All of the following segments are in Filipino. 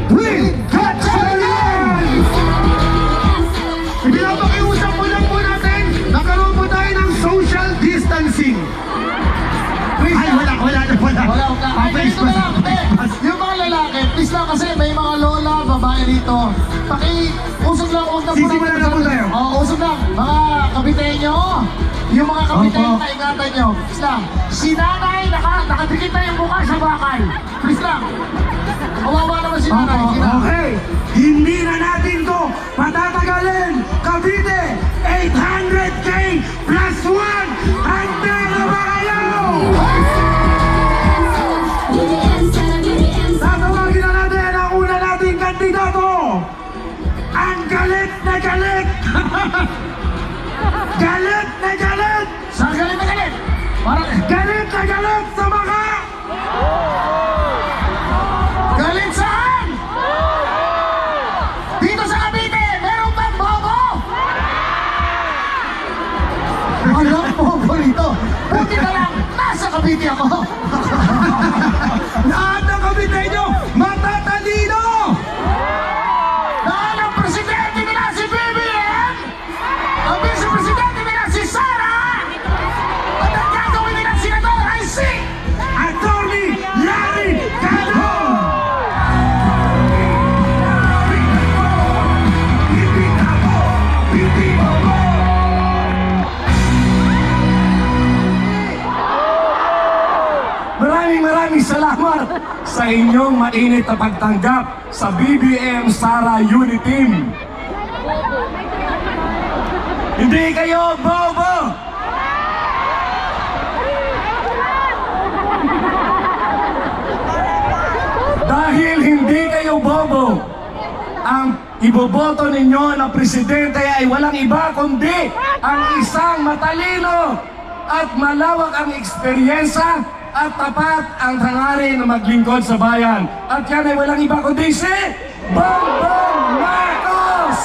Green Gatchalian! Pinapakiusap po lang po natin, nagkaroon po tayo ng social distancing. Ay, wala. Ay, ito na lang, yung mga lalaki, please lang kasi may mga lola, babae dito. Usog lang, huwag na po Sisimulan na po tayo. Oo, usog lang. Mga kabitenyo, yung mga kabitenyo na ingatan nyo. Please lang. Si nanay, nakadikit na yung mukha sa bakal. Please lang. Kawawa naman si nanay. Okay, hindi na natin to patatagalin. Cavite, 800K plus 1. Handa na ba kayo? Tatawagin na natin ang una nating kandidato. Ang galit na galit. Galit na galit. Saan galit na galit? Galit na galit sa mga. Galit saan? Dito sa Cavite, meron bang bobo? Walang bobo rito. Buti na lang, nasa Cavite ako. Lahat ng Caviteño matatalino. Dahil ang presidente nila si BBM, ang vice-presidente nila si Sara, at ang gagawin nila senador ay si Attorney Larry Cano. Maraming salamat sa inyong mainit na pagtanggap sa BBM Sara Unity Team. Hindi kayo bobo! Dahil hindi kayo bobo, ang iboboto ninyo na presidente ay walang iba kundi ang isang matalino at malawak ang eksperyensya at tapat ang hangarin na maglingkod sa bayan. At yan ay walang iba kundi si Bongbong Marcos!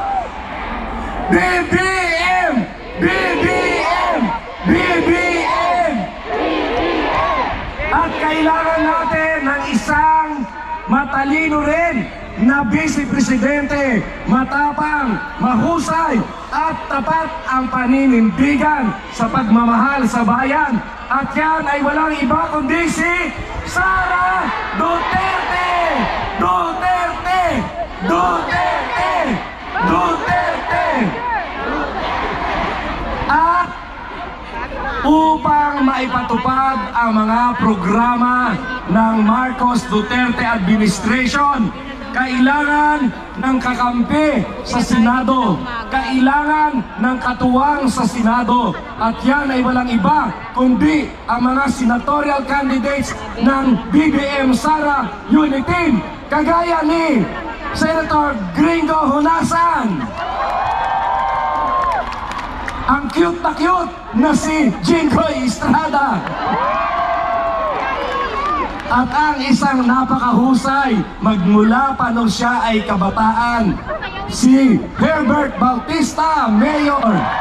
BBM! BBM! BBM! At kailangan natin ng isang matalino rin na vice-presidente, matapang, mahusay, at tapat ang paninindigan sa pagmamahal sa bayan. At yan ay walang iba kundi si Sara Duterte! Duterte! Duterte! Duterte! At upang maipatupad ang mga programa ng Marcos Duterte Administration, kailangan ng kakampi sa Senado, kailangan ng katuwang sa Senado, at yan ay walang iba kundi ang mga senatorial candidates ng BBM Sara Unity Team, kagaya ni Senator Gringo Honasan, ang cute na si Jinggoy Estrada, at ang isang napakahusay magmula pa nung siya ay kabataan, si Herbert Bautista, Mayor.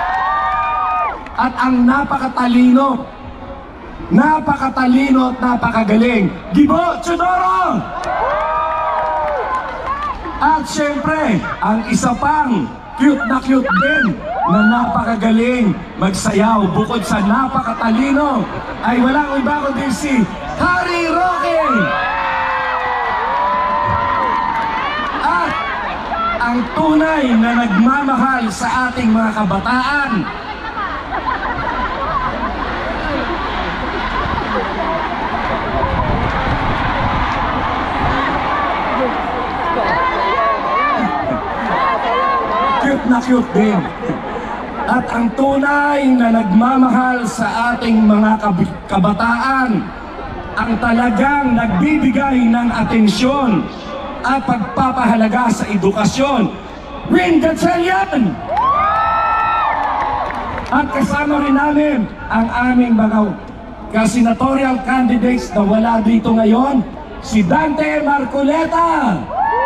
At ang napakatalino at napakagaling, Gibo Chudoro. At syempre, ang isa pang cute din na napakagaling magsayaw bukod sa napakatalino ay walang iba kundi si Harry Roque. At ang tunay na nagmamahal sa ating mga kabataan, cute din. At ang tunay na nagmamahal sa ating mga kabataan, ang talagang nagbibigay ng atensyon at pagpapahalaga sa edukasyon, Win Gatchalian! At kasama rin namin ang aming mga senatorial candidates na wala dito ngayon, si Dante Marcoleta!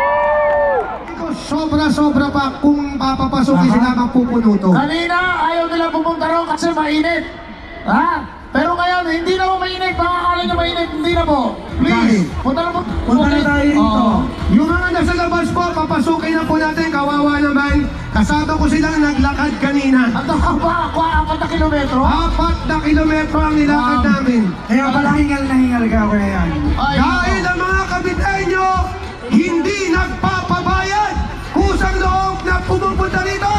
Sobra-sobra pa kung papapasukin sila magpupuno to. Kanina, ayaw nila pumunta raw kasi mainit. Ha? Pero ngayon, hindi na po mainit. Baka akala nyo mainit, hindi na po. Please, punta na po. Punta na tayo dito. Yung mga nasa labas po, papasukin na po natin, kawawa naman. Kasama ko silang naglakad kanina. Ang haba, 4 na kilometro? 4 na kilometro ang nilakad namin. Kaya pala hingal na hingal ka, kuya yan. Dahil ang mga Caviteño hindi nagpapabayad, kusang loob na pumupunta dito.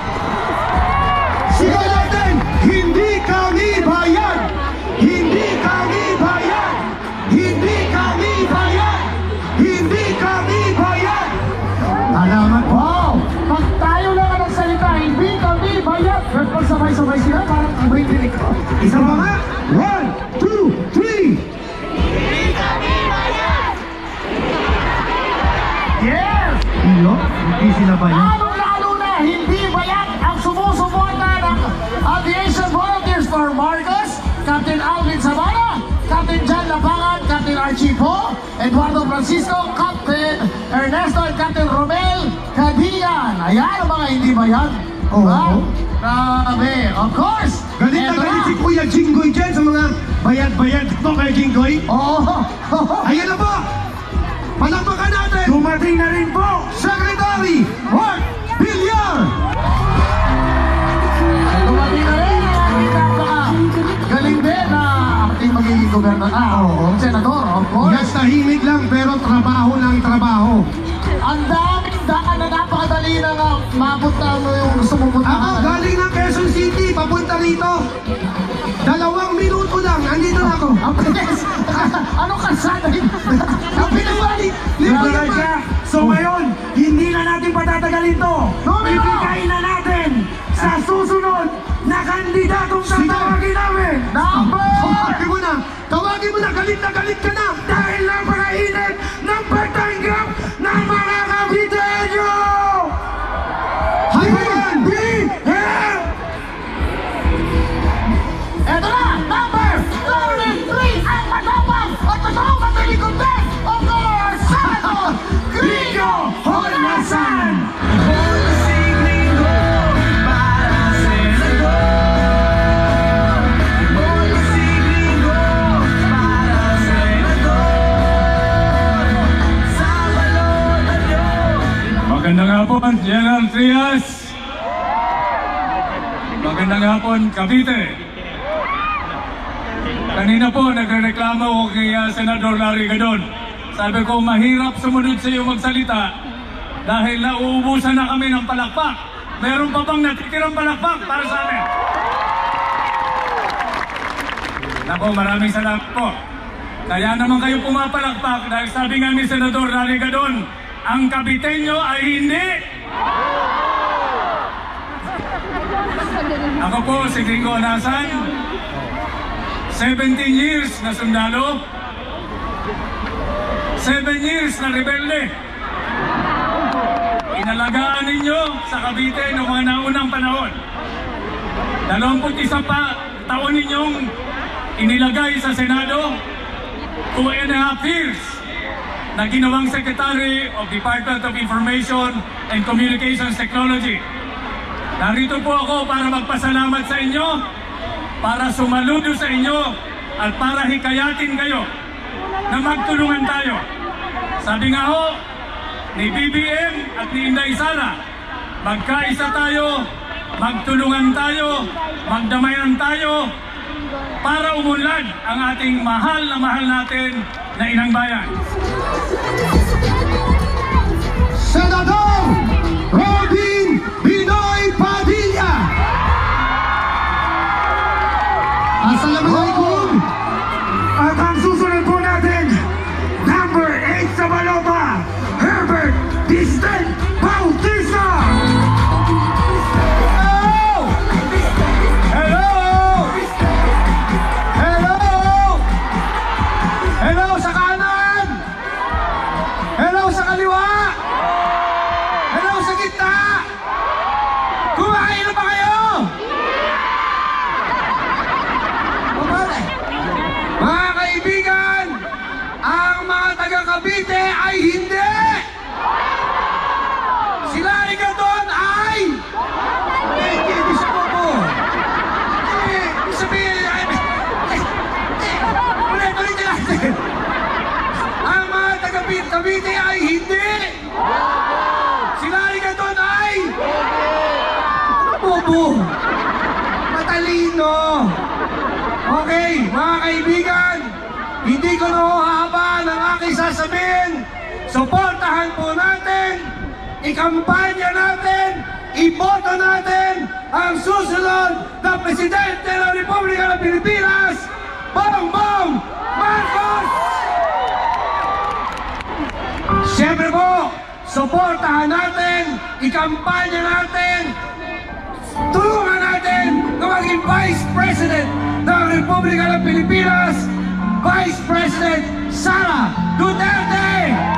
Sigaw natin, hindi kami bayad! Hindi kami bayad! Hindi kami bayad! Hindi kami bayad! Alamat po! Pag tayo lang ang nagsalita, hindi kami bayad! Pag sabay-sabay sila, parang may tinig ko. Isa pa nga? 1, 2, 3! Yes! Iyo, hindi sila bayad. Lalo na, hindi bayad ang sumusuporta ng Aviation Volunteers for Marcos, Captain Alvin Sabana, Captain John Lapangan, Captain Archie Po, Eduardo Francisco, Captain Ernesto, at Captain Romel Cadian. Ayan ang mga hindi bayad. Oo. Grabe, of course! Galit na Eto galit si Kuya Jinggoy dyan sa mga bayad-bayad po kay Jinggoy. Oo! Ayan na po! Palakpakan natin! Dumating na rin po! Secretary Mark Villar! Dumating na rin ang ating galing din na ating magiging senador, of course. Yes, tahimik lang pero trabaho lang trabaho. Ang daming daan na napakadali na nga mapunta mo yung gusto mo punta. Ako galing ng Quezon City, papunta rito. 2 minuto lang, andito na ako. Ang bilis! Anong kalsada yun? Ang pinabalik! Grabe siya! So ngayon, hindi na natin patatagalin to. Numero! Ibigay na natin sa susunod na kandidatong tatawagin namin. Tawagin mo na, galit ka na! Dahil napakainit ng pagtanggap ng mga Caviteño! Hayman! Eto na! Number 33! Ang matapang at totoong matalikod din! Ang Senado! Grillo Hornasan! Magandang hapon, General Trias. Magandang hapon, Cavite. Kanina po, nagreklamo ko kay Senador Larry Gadon. Sabi ko, mahirap sumunod sa iyo magsalita dahil nauubusan na kami ng palakpak. Meron pa bang natitirang palakpak para sa amin? Nako, maraming salamat po. Kaya naman kayo pumapalakpak dahil sabi nga ni Senador Larry Gadon, ang Caviteño ay hindi. Ako po si Gringo Hornasan, 17 years na sundalo, 7 years na rebelde. Inalagaan ninyo sa Cavite noong mga naunang panahon. 21 taon ninyong inilagay sa Senado, 2.5 years na ginawang Secretary of Department of Information and Communications Technology. Narito po ako para magpasalamat sa inyo, para sumaludo sa inyo, at para hikayatin kayo na magtulungan tayo. Sabi nga ho, ni BBM at ni Inday Sara, magkaisa tayo, magtulungan tayo, magdamayan tayo, para umunlad ang ating mahal natin na inang bayan. Senador Robin Binoy Padilla! Assalamualaikum! At ang susunod po natin, number 8 sa Balota, Herbert Distel Bautista! Hello sa kanan! Hello sa kaliwa! Hello sa gitna! Kumain na ba kayo? Mga kaibigan, ang mga taga-Cavite ay hindi! Sila ay gaton ay... Hindi siya po. Sabihin ay... Ulit natin. Ang mga taga-Cavite ay hindi! Apo. Matalino. Okay, mga kaibigan, hindi ko na hahabaan ang aking sasabihin. Suportahan po natin, ikampanya natin, iboto natin ang susunod na Presidente ng Republika ng Pilipinas, Bongbong Marcos! Siyempre po, suportahan natin, ikampanya natin, tulungan natin na maging Vice President ng Republika ng Pilipinas, Vice President Sara Duterte!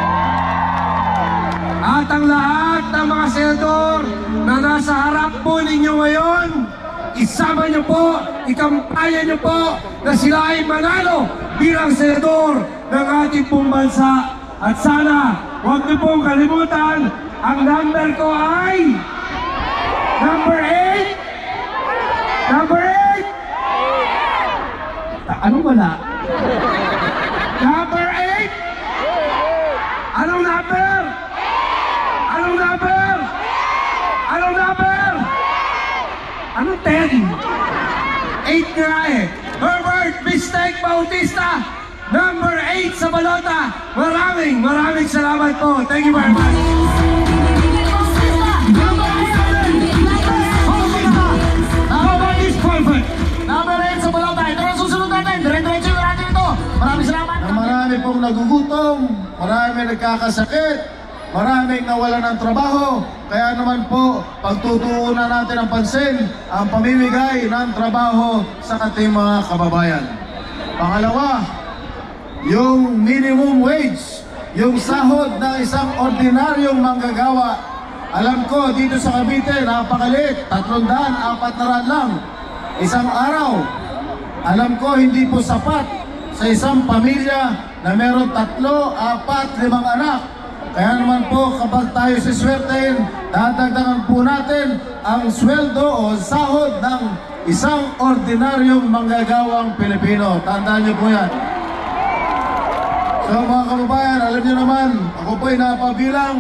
At ang lahat ng mga senador na nasa harap po ninyo ngayon, isama nyo po, ikampanya nyo po na sila ay manalo bilang senador ng ating pong bansa. At sana, huwag niyo pong kalimutan, ang number ko ay number 8. Number 8. Ano wala? Number 8. Anong number? Anong number? Anong number? Anong 10? 8 nga eh. Herbert Mistake Bautista, number 8 sa balota. Maraming salamat po. Thank you very much. Number 8 sa balota. Ito ang susunod natin. Dire-diretso na natin ito. Maraming salamat. Marami pong nagugutom, marami nagkakasakit, maraming nawalan ng trabaho. Kaya naman po, pagtutuunan natin ang pansin, ang pamimigay ng trabaho sa ating mga kababayan. Pangalawa, yung minimum wage, yung sahod ng isang ordinaryong manggagawa. Alam ko, dito sa Cavite, napakaliit, 300-400 lang. Isang araw, alam ko hindi po sapat sa isang pamilya na meron 3, 4, 5 anak. Kaya naman po, kapag tayo siswertein, dadagdagan po natin ang sweldo o sahod ng isang ordinaryong manggagawang Pilipino. Tandaan niyo po yan. So mga kababayan, alam niyo naman, ako po'y napabilang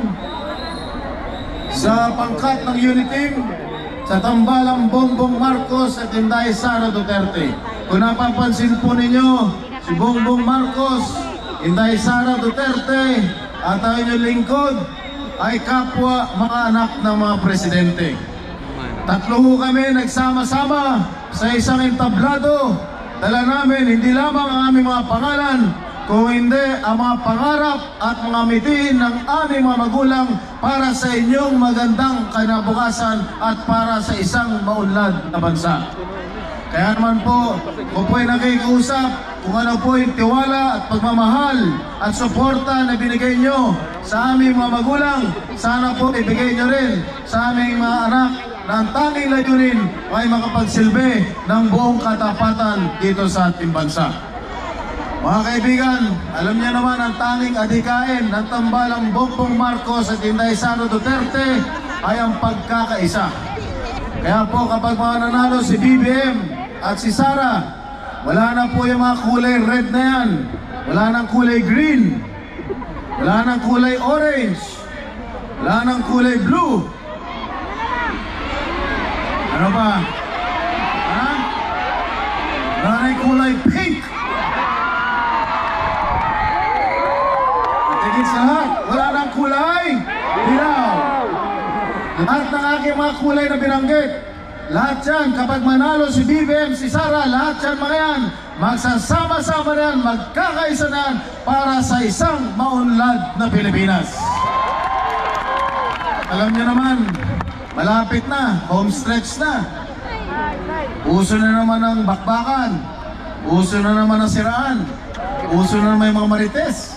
sa pangkat ng Uniting sa tambalang Bongbong Marcos at Inday Sara Duterte. Kung napapansin po ninyo, si Bongbong Marcos, Inday Sara Duterte at ang inyong lingkod ay kapwa mga anak ng mga presidente. Tatlo ho kami nagsama-sama sa isang entablado. Dala namin hindi lamang ang aming mga pangalan, kung hindi ang mga pangarap at mga mitiin ng aming mga magulang para sa inyong magandang kinabukasan at para sa isang maunlad na bansa. Kaya naman po, kung po'y nakikiusap, kung ano po'y tiwala at pagmamahal at suporta na binigay nyo sa aming mga magulang, sana po ibigay nyo rin sa aming mga anak na ang tanging layunin ay makapagsilbi ng buong katapatan dito sa ating bansa. Mga kaibigan, alam niyo naman ang tanging adhikain ng tambalang Bongbong Marcos at Inday Sara Duterte ay ang pagkakaisa. Kaya po kapag mananalo si BBM at si Sara, wala na po yung mga kulay red na yan. Wala nang kulay green. Wala nang kulay orange. Wala nang kulay blue. Ano ba? Ha? Wala nang kulay pink. Tigit sa lahat, wala nang kulay dilaw. Lahat ng aking mga kulay na binanggit, lahat yan, kapag manalo si BBM, si Sara, lahat yan mga yan, magsasama-sama na yan, magkakaisa na yan para sa isang maunlad na Pilipinas. Alam niyo naman, malapit na, home stretch na. Uso na naman ang bakbakan, uso na naman ang siraan, uso na naman yung mga marites.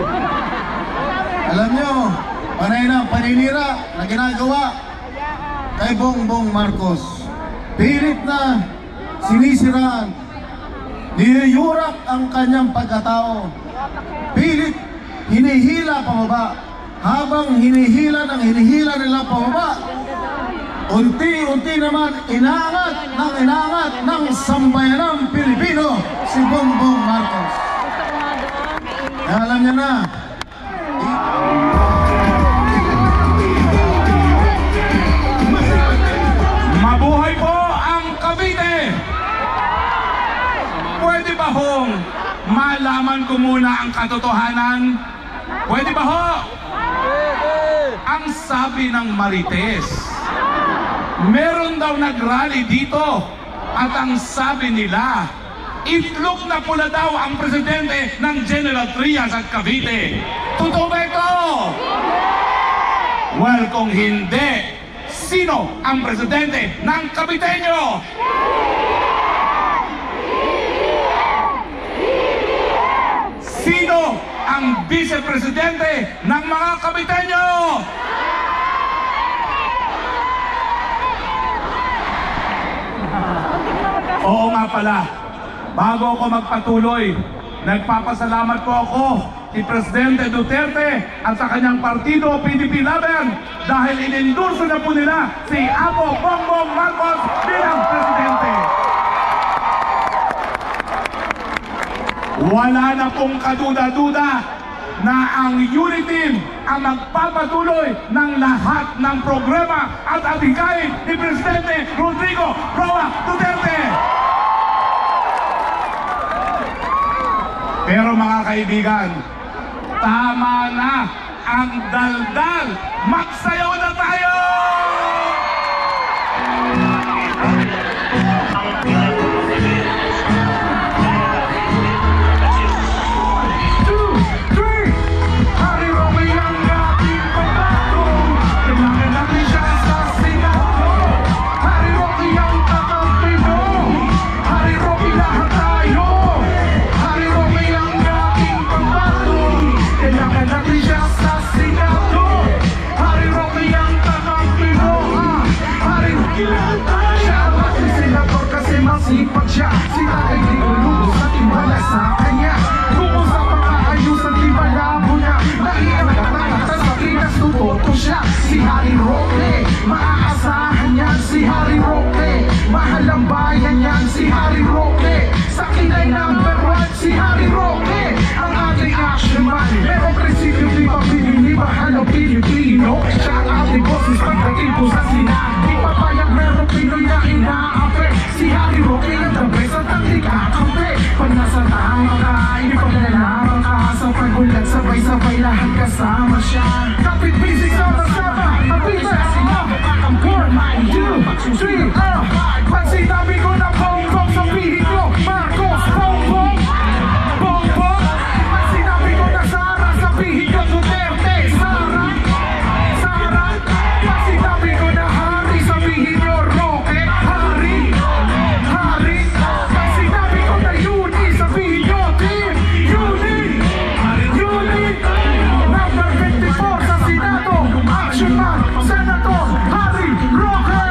Alam nyo, panay na paninira na ginagawa kay Bongbong Marcos. Pilit na sinisiraan, niyuyurak ang kanyang pagkatao. Pilit, hinihila pababa. Habang hinihila nila pababa, unti-unti naman inaangat ng sambayanang Pilipino si Bongbong Marcos. Alam niya na, Mabuhay katotohanan? Pwede ba ho? Ang sabi ng Marites, meron daw nagrally dito at ang sabi nila, itlog na pula daw ang presidente ng General Trias at Cavite. Totoo ba ito? Well, kung hindi, sino ang presidente ng Caviteño? Sino ang vice-presidente ng mga Caviteño? Oo nga pala, bago ako magpatuloy, nagpapasalamat po ako kay Presidente Duterte at sa kanyang partido PDP Laban dahil inendorso na po nila si Apo Bongbong Marcos bilang presidente. Wala na pong kaduda-duda na ang unity team ang magpapatuloy ng lahat ng programa at adhikain ni Presidente Rodrigo Roa Duterte. Pero mga kaibigan, tama na ang daldal. Magsayaw na tayo! Masipag siya, sila ay di ulubos at tiwala sa kanya. Tungkol sa pang-aayusan, di malabo niya. Naiiyak at nakata sa Pinas, tutoto siya. Si Harry Roque, maaasahan niyan si Harry Roque. Mahal ang bayan niyan si Harry Roque. Sa kinay number 1 si Harry Roque. Ang ating action man, merong prinsipyo di ba pinili, mahal ang Pilipino. Siya ang ating boses pagdating po sa Senado. Di papayag merong Pinoy na inaape. Si Harry Roque ang the best at ang ikakampi. Pag nasa tama ka, hindi pag nalaman ka. Sa pagulat, sabay-sabay lahat kasama siya. Kapit busy sama-sama, ang pizza sila. Ang 4, 2, 3, pag sinabi ko na bongbong, sabihin ko Marcos, bongbong, bongbong. Pag sinabi ko na Sara, sabihin ko Duterte, Sara, Sara. Pag sinabi ko na Harry, sabihin ko Roque, Harry, Harry. Pag sinabi ko na Uni, sabihin ko Team Uni, Uni. Number 54 sa Senado, Action Man, Senator Harry Roque.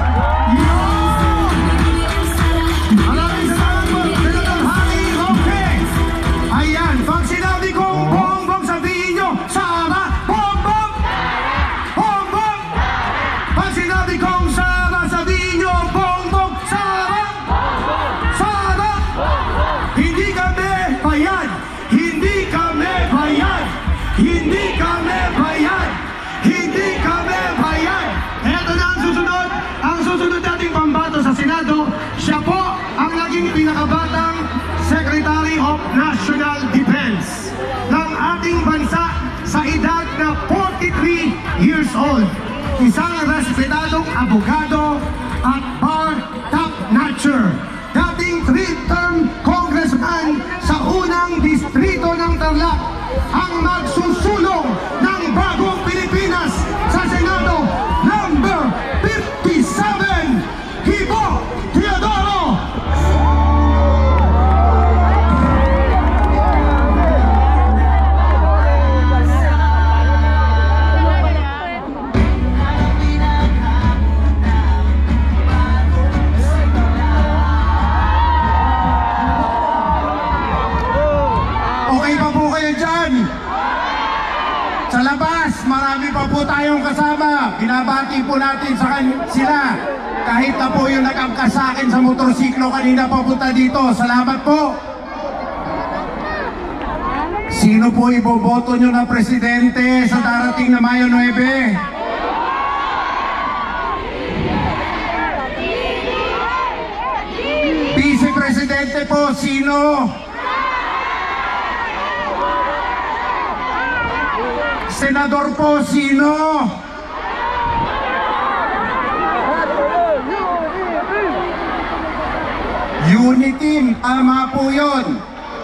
Maraming salamat po, Senator Harry Roque. Ayan, pag sinabi kong bongbong, sabihin nyo, Sara, bongbong! Bongbong! Pag sinabi kong Sara, sabihin nyo, bongbong, Sara! Sara! Hindi kami bayan! Hindi kami bayan! Hindi kami bayan! Hindi kami bayan! Eto na ang susunod. Ang susunod nating pambato sa Senado, siya po ang naging pinakabatang Secretary of National Defense ng ating bansa sa edad na 43 years old. Isang respetadong abogado at bar top-notcher. Dating 3-term congressman sa unang distrito ng Tarlac. Ang magsusulong ng bagong Pilipinas sa Senado, number 57, Gibo Teodoro. Okay pa po kayo dyan? Sa labas, marami pa po tayong kasama. Binabati po natin sila. Kahit na po yung nag-angkas sa akin sa motorsiklo kanina papunta dito. Salamat po. Sino po iboboto nyo na presidente sa darating na Mayo 9? Vice-presidente po, sino? Senador po, sino? Uniteam, tama po yun.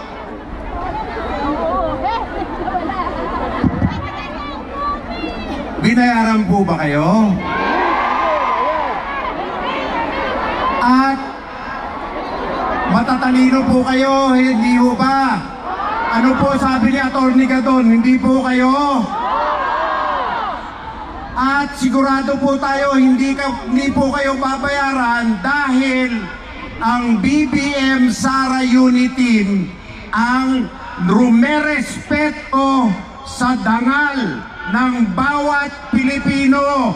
Binayaran po ba kayo? At matatalino po kayo, hindi po ba? Ano po sabi ni Atty. Gadon, hindi po kayo? At sigurado po tayo, hindi po kayo babayaran dahil ang BBM Sara Uniteam ang rumerespeto sa dangal ng bawat Pilipino.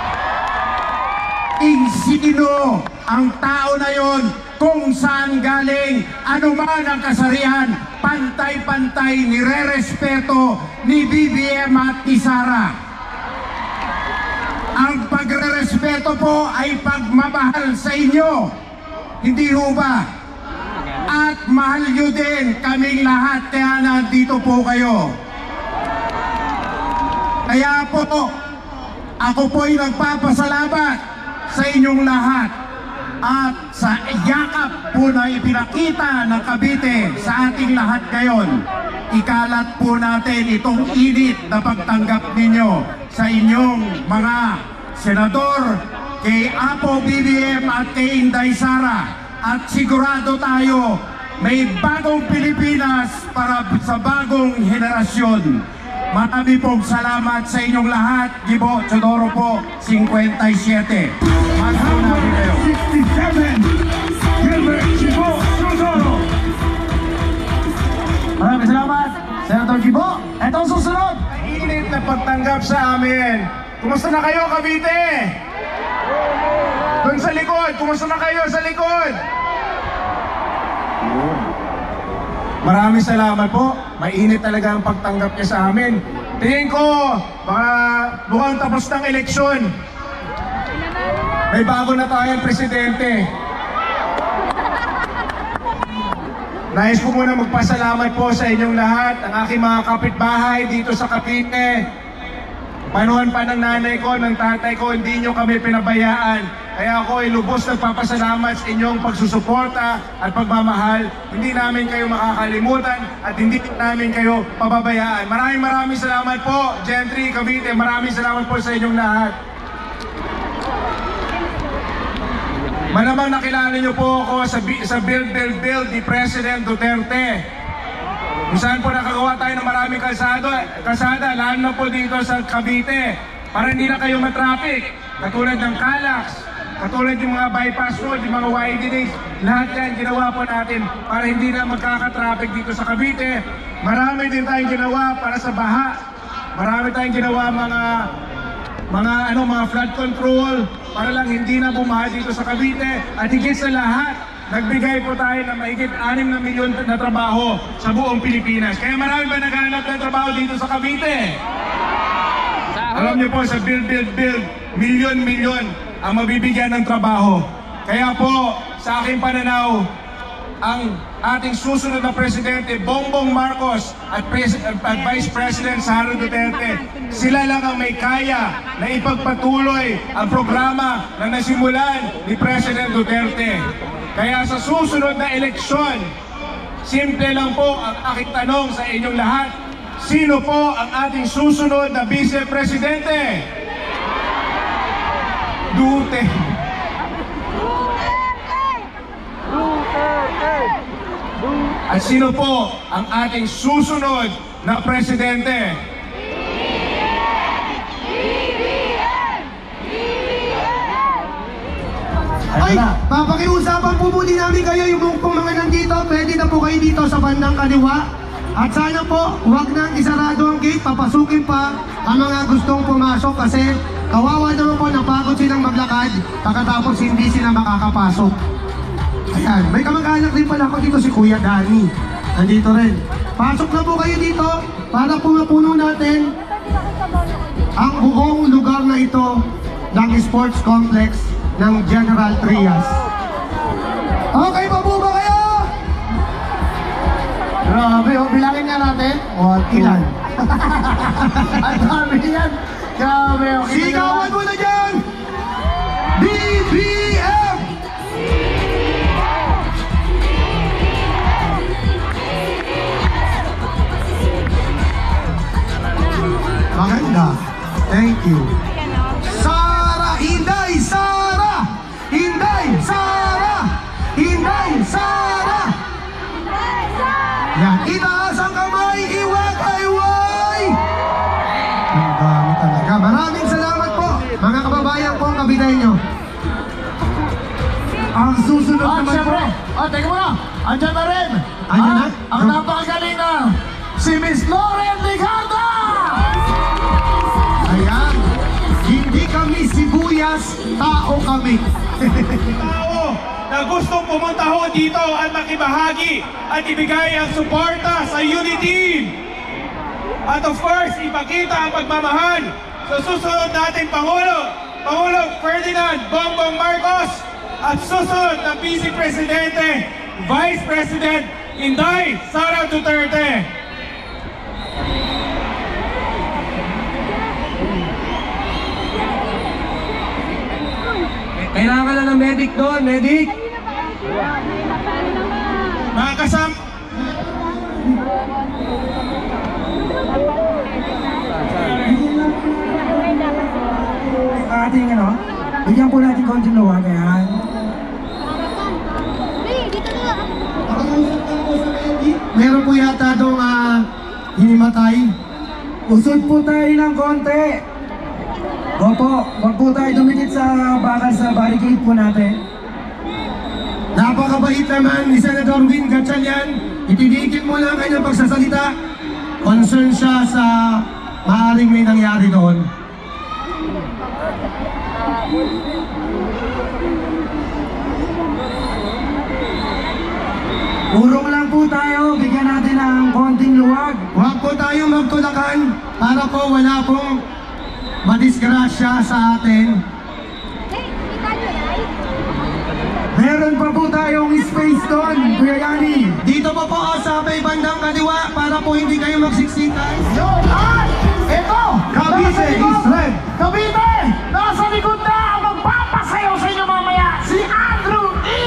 Sino ang tao na yon, kung saan galing, ano man ang kasarian, pantay-pantay nire-respeto ni BBM at ni Sara. Ang pagre-respeto po ay pagmamahal sa inyo, hindi ho ba? At mahal nyo din kaming lahat, kaya nandito po kayo. Kaya po, ako po'y nagpapasalamat sa inyong lahat at sa yakap po na ipinakita ng Cavite sa ating lahat ngayon. Ikalat po natin itong init na pagtanggap ninyo sa inyong mga senador, kay Apo BBM at kay Inday Sara. At sigurado tayo, may bagong Pilipinas para sa bagong henerasyon. Marami pong salamat sa inyong lahat. Gibo Chodoro po, 57. Maghanapin kayo. 67, Gilbert Gibo Chodoro. Maraming salamat, Senator Gibo. Ito ang susunod. Init na pagtanggap sa amin. Kumusta na kayo, Cavite? Doon sa likod, kumusta na kayo sa likod? Maraming salamat po. Mainit talaga ang pagtanggap niya sa amin. Tingin ko, baka mukhang tapos ng eleksyon. May bago na tayong presidente. Nais ko muna magpasalamat po sa inyong lahat, ang aking mga kapitbahay dito sa Cavite. Panuhan pa ng nanay ko, ng tatay ko, hindi nyo kami pinabayaan. Kaya ako ay lubos nagpapasalamat sa inyong pagsusuporta at pagmamahal. Hindi namin kayo makakalimutan at hindi namin kayo pababayaan. Maraming salamat po, Gentry, Cavite. Maraming salamat po sa inyong lahat. Malamang nakilala niyo po ako sa Build ni President Duterte. Kung saan po nakagawa tayo ng maraming kalsada, lalo na po dito sa Cavite, para hindi na kayo matraffic. Katulad ng Calax, katulad yung mga bypass road, yung mga widenings, lahat yan ginawa po natin para hindi na magkakatraffic dito sa Cavite. Marami din tayong ginawa para sa baha. Marami tayong ginawa mga flood control para lang hindi na bumaha dito sa Cavite. At higit sa lahat, nagbigay po tayo ng mahigit 6 na milyon na trabaho sa buong Pilipinas. Kaya marami ba naghanap ng trabaho dito sa Cavite? Alam niyo po, sa Build, milyon-milyon ang mabibigyan ng trabaho. Kaya po, sa aking pananaw, ang ating susunod na Presidente, Bongbong Marcos at Vice President Sara Duterte, sila lang ang may kaya na ipagpatuloy ang programa na nasimulan ni President Duterte. Kaya sa susunod na eleksyon, simple lang po ang aking tanong sa inyong lahat. Sino po ang ating susunod na Vice Presidente? Duterte. At sino po ang ating susunod na Presidente? Ay, papakiusapan po muli namin kayo yung kung mga nandito, pwede na po kayo dito sa bandang kaliwa. At sana po, huwag nang isarado ang gate, papasukin pa ang mga gustong pumasok kasi kawawa naman po, napagod silang maglakad, pagkatapos hindi sila makakapasok. Ayan, may kamag-anak din pala ako dito, si Kuya Danny. Nandito rin. Pasok na po kayo dito para pumapuno natin ang buong lugar na ito ng sports complex ng General Trias. Okay pa po ba kayo? Grabe, bilangin nga natin. O, ilan? Grabe, okay. Sigawan mo na dyan! BBM! Maganda. Thank you. Sara! Inday! Sara! Inday! Sara! Inday! Sara! Yan. Itaas ang kamay! Iwag-iway! Ang dami talaga. Maraming salamat po, mga kababayan ko ang kabitay nyo. Ang susunod naman po. Siyempre, teka muna. Andyan na rin. Andyan na? Ang napakagaling na si Miss Lauren Ligarda! Ayan. Hindi kami sibuyas, tao kami. Tao na gustong pumunta ho dito at makibahagi at ibigay ang suporta sa Unity. At of course, ipakita ang pagmamahal sa susunod nating Pangulong Ferdinand Bongbong Marcos at susunod na Vice Presidente, Vice President Inday Sara Duterte. Kailangan na ng medic doon, medic! Mga kasama, Ating bigyan po natin konting luwag. Ayan. Meron po yata doong hinimatay. Usod po tayo ng konti. Opo, wag po tayo dumikit sa bakal sa barricade po natin. Napakabait naman ni Senator Win Gatchalian. Itinigil mo lang kanyang pagsasalita. Concern siya sa maaaring may nangyari doon. Urong lang po tayo, bigyan natin ng konting luwag. Huwag po tayo magtulakan para po wala pong madisgrasya sa atin. Meron pa po tayong space doon, Kuya Yani. Dito pa po sa may bandang kaliwa para po hindi kayo magsiksikan. Yun! At ito! Cavite is red. Cavite! Nasa likod na ang magpapasayaw sa inyo mamaya, si Andrew E!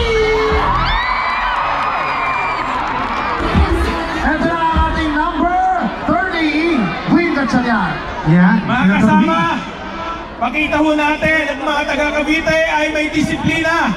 Ito na ang ating number 30, Win Gatchalian. Yan. mga kasama, pakita ho natin at mga taga Cavite ay may disiplina.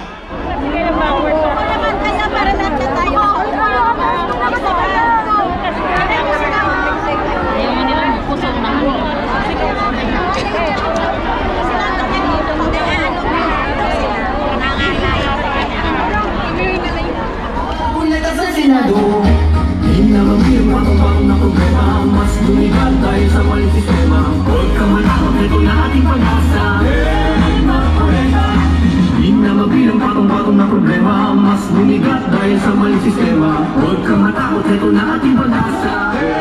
Sa Senado, hindi naman firma kung na problema. Mas lumipat tayo sa maling sistema. Huwag ka matakot, ito na ating pag-asa. Hindi naman firma patong-patong na problema. Mas lumipat tayo sa maling sistema. Huwag ka matakot, ito na ating pag-asa.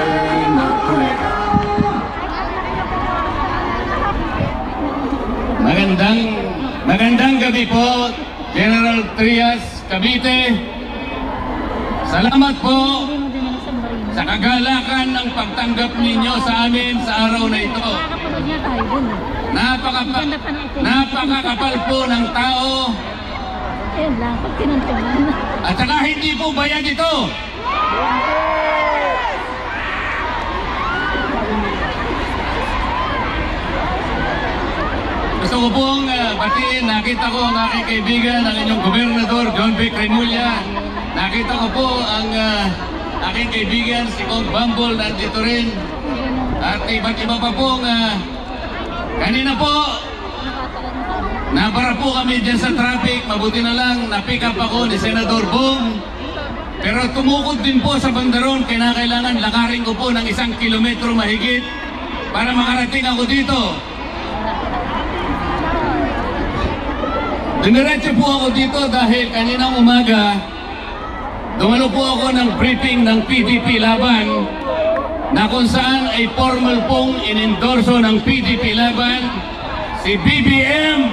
Magandang gabi po, General Trias Cavite. Salamat po sa kagalakan ng pagtanggap ninyo sa amin sa araw na ito. Napakakapal po ng tao. At saka hindi po bayad ito. Gusto ko pong batiin, nakita ko ang aking kaibigan, ang inyong Gobernador John Vic Remulla. Nakita ko po ang aking kaibigan, si Cog Bumble, nandito rin. At iba't iba pa pong kanina po, nabara po kami dyan sa traffic. Mabuti na lang, na-pick up ako ni Senador Bong. Pero tumukod din po sa bandaron, kinakailangan lakarin ko po ng 1 kilometro mahigit para makarating ako dito. Dumiretso po ako dito dahil kaninang umaga, dumalo po ako ng briefing ng PDP Laban na kung saan ay formal pong inendorso ng PDP Laban si BBM.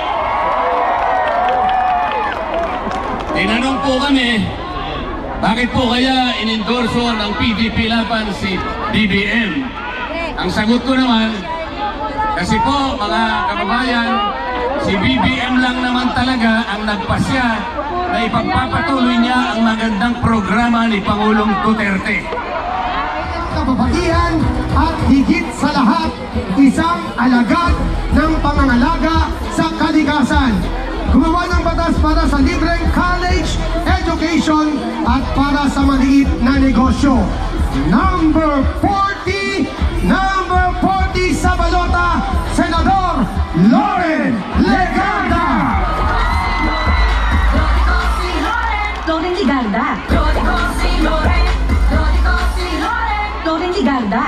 Tinanong po kami, bakit po kaya inendorso ng PDP Laban si BBM? Ang sagot ko naman, Kasi po, mga kababayan, si BBM lang naman talaga ang nagpasya na ipagpapatuloy niya ang magandang programa ni Pangulong Duterte. Kababaihan at higit sa lahat, isang alagad ng pangangalaga sa kalikasan. Gumawa ng batas para sa libreng college education at para sa maliit na negosyo. Number 40 sa balota, Senador Loren Legarda. Loren Legarda. Loren Legarda.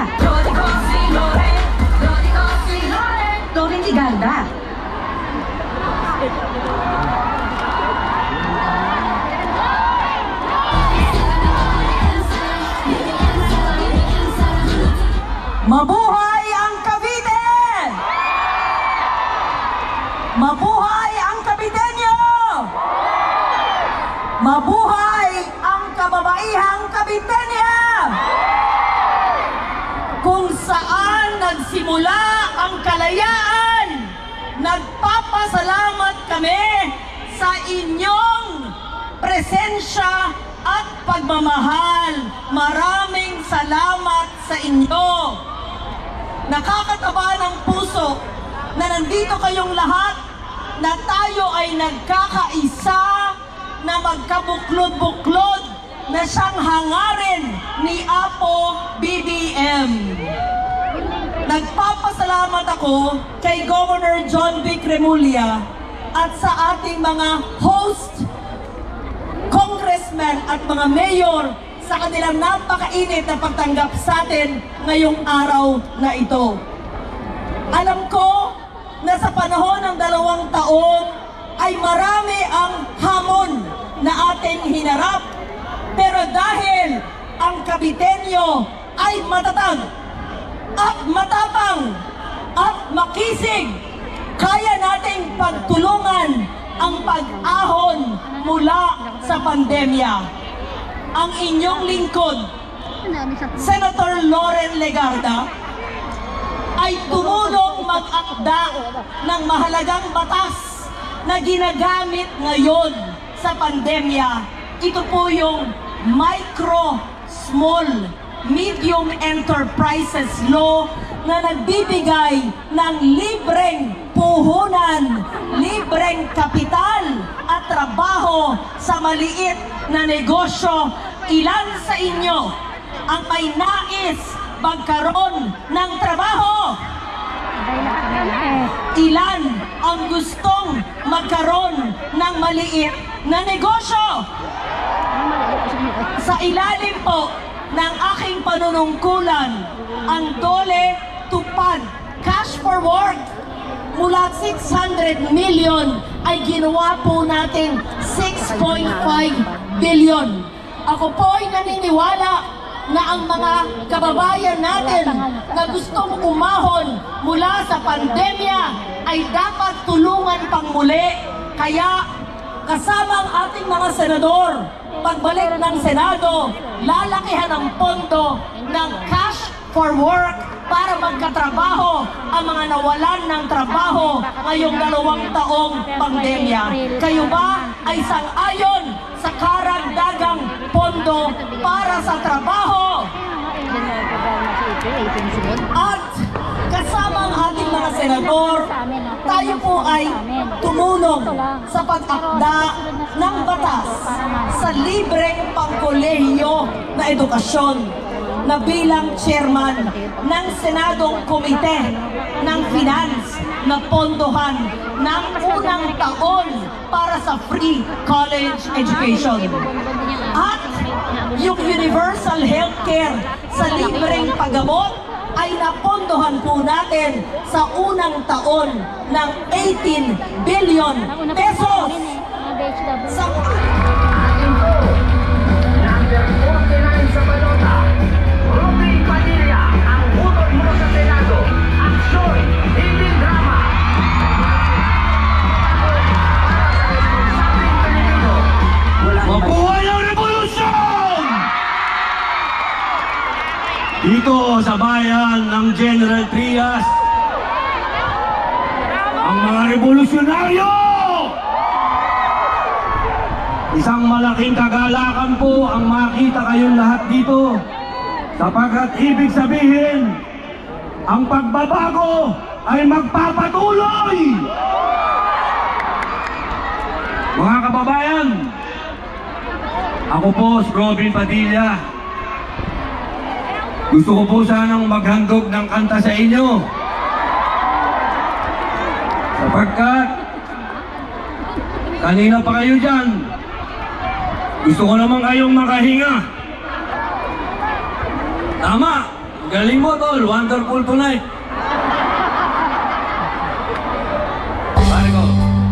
Loren Legarda. Mabuhay ang Cavite! Mabuhay ang Caviteño! Mabuhay ang kababaihang Caviteña! Kung saan nagsimula ang kalayaan, nagpapasalamat kami sa inyong presensya at pagmamahal. Maraming salamat sa inyo. Nakakataba ng puso na nandito kayong lahat, na tayo ay nagkakaisa, na magkabuklod-buklod na siyang hangarin ni Apo BBM. Nagpapasalamat ako kay Governor John Vic Remulla at sa ating mga host, congressmen at mga mayor sa kanilang napakainit na pagtanggap sa atin ngayong araw na ito. Alam ko na sa panahon ng 2 taon ay marami ang hamon na ating hinarap, pero dahil ang Caviteño ay matatag at matapang at makisig, kaya nating pagtulungan ang pag-ahon mula sa pandemya. Ang inyong lingkod, Senator Loren Legarda, ay tumulong mag-akda ng mahalagang batas na ginagamit ngayon sa pandemya. Ito po yung Micro, Small, Medium Enterprises Law na nagbibigay ng libreng puhunan, libreng kapital at trabaho sa maliit na negosyo. Ilan sa inyo ang may nais magkaroon ng trabaho? Ilan ang gustong magkaroon ng maliit na negosyo? Sa ilalim po ng aking panunungkulan, ang DOLE Tupad Cash for Work mula 600 million ay ginawa po natin 6.5 billion. Ako po ay naniniwala na ang mga kababayan natin na gustong umahon mula sa pandemya ay dapat tulungan pang muli. Kaya kasama ang ating mga senador, pagbalik ng Senado, lalakihan ang pondo ng Cash for Work para magkatrabaho ang mga nawalan ng trabaho ngayong 2 taong pandemya. Kayo ba ay sang-ayon sa karagdagang pondo para sa trabaho? At kasama ang ating mga senador, tayo po ay tumulong sa pag-akda ng batas sa libreng pangkolehiyo na edukasyon, na bilang chairman ng Senadong Komite ng Finance na pondohan ng unang taon para sa free college education. At yung universal healthcare sa libreng paggamot ay napondohan po natin sa unang taon ng 18 billion pesos. Sa sa balota, Robin Padilla, ang utol mo sa Senado. Aksyon, hindi drama. Mabuhay ang revolusyon! Dito sa bayan ng General Trias, ang mga revolusyonaryo! Isang malaking kagalakan po ang makita kayong lahat dito, sapagkat ibig sabihin, ang pagbabago ay magpapatuloy! Mga kababayan, ako po si Robin Padilla. Gusto ko po sanang maghandog ng kanta sa inyo, sapagkat kanina pa kayo dyan, gusto ko naman kayong makahinga. Tama, galing mo tol, wonderful tonight. Pare ko.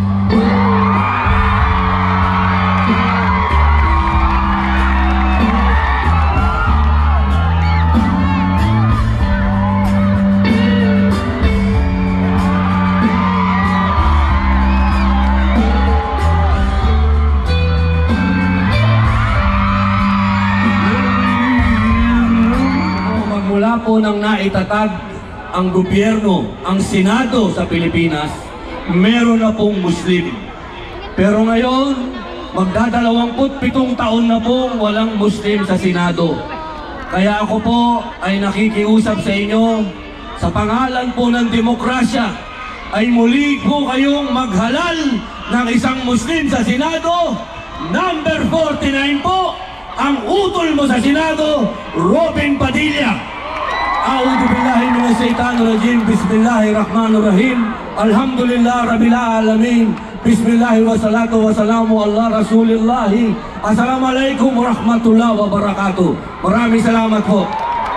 Mula po nang naitatag ang gobyerno, ang Senado sa Pilipinas, meron na pong Muslim. Pero ngayon, magdadalawamput-pitong taon na pong walang Muslim sa Senado. Kaya ako po ay nakikiusap sa inyo, sa pangalan po ng demokrasya, ay muli po kayong maghalal ng isang Muslim sa Senado. Number 49 po, ang utol mo sa Senado, Robin Padilla. A'udhu billahi minash shaitanir rajim. Bismillahirrahmanirrahim. Alhamdulillah rabbil alamin. Bismillah wa salatu wa salamu ala Rasulillah. Assalamualaikum warahmatullahi wabarakatuh. Maraming salamat po.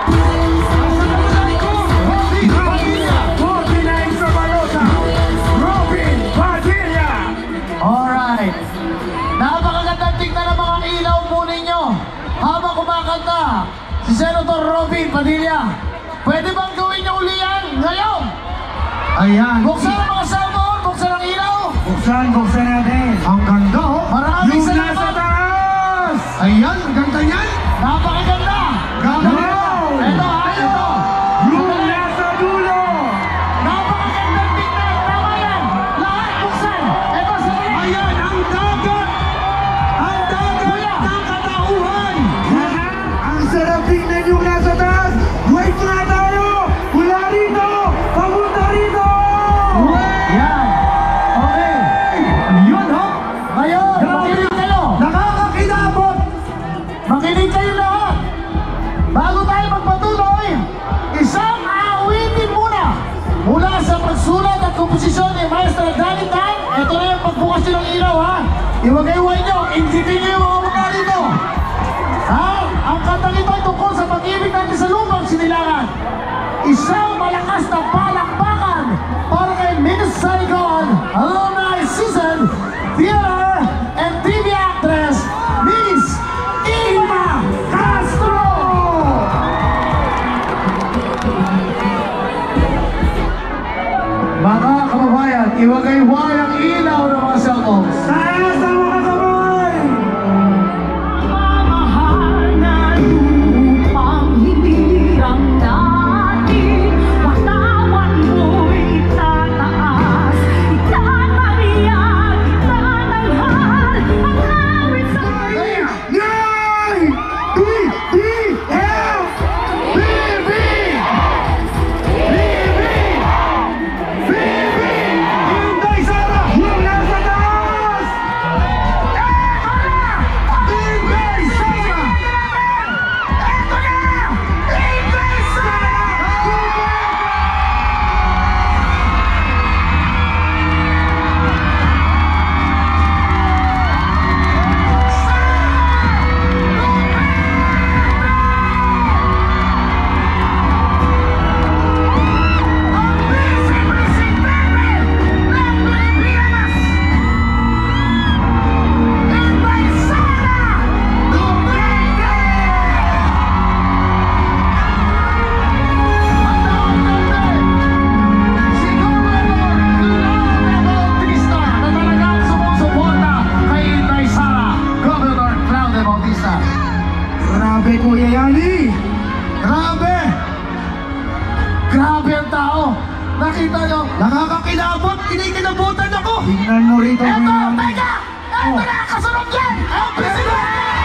Alright. Napakagandang tignan ng mga ilaw po ninyo habang kumakanta si Senator Robin Padilla. Pwede bang gawin niyo uli yan ngayon? Ayan. Buksan ang mga cellphone, buksan ang ilaw. Buksan natin. Ang ganda, oh. Maraming Yung nasa salamat. taas. Ayan, ang ganda niyan. Napakaganda. Ganda. Ito. Yung nasa dulo. Napakagandang tignan. Tama yan. Lahat buksan. Ito sa ulit. Ayan, ang dagat. Ang dagat ng katauhan. Ang sarap tingnan yung nasa taas. Wait nga tayo. Mula rito. Papunta rito. Yan. Okay. Yun, ho. Ngayon, makinig kayo. Nakakakilabot. Makinig kayo lahat. Bago tayo magpatuloy, isang aawitin muna mula sa pagsulat at komposisyon ni Maestra Danny Tan. Ito na yung pagbukas nyo ng ilaw, ha? Iwagay-way nyo, injitin nyo yung mga mukha rito. Ha? Ang kantang ito ay tungkol sa pag-ibig natin sa lupang sinilangan. Isang malakas na palakpakan para kay Miss Saigon Alumni Season Theater and TV actress Miss Ima Castro! Mga kababayan, iwagay-way ang ilaw ng mga cellphones. Taas ang mga kamay. Mahal na lupang hinirang natin, watawan mo'y tataas. Itatariyan, itatanghal, ang awit sa Yay! BBF! BB! BB! Inday Sara! Yung nasa taas! Nakita nyo? Nakakakilabot, kinikilabutan ako. Tingnan mo rito. Eto, teka! Eto na, kasunod yan! Ang Presidente!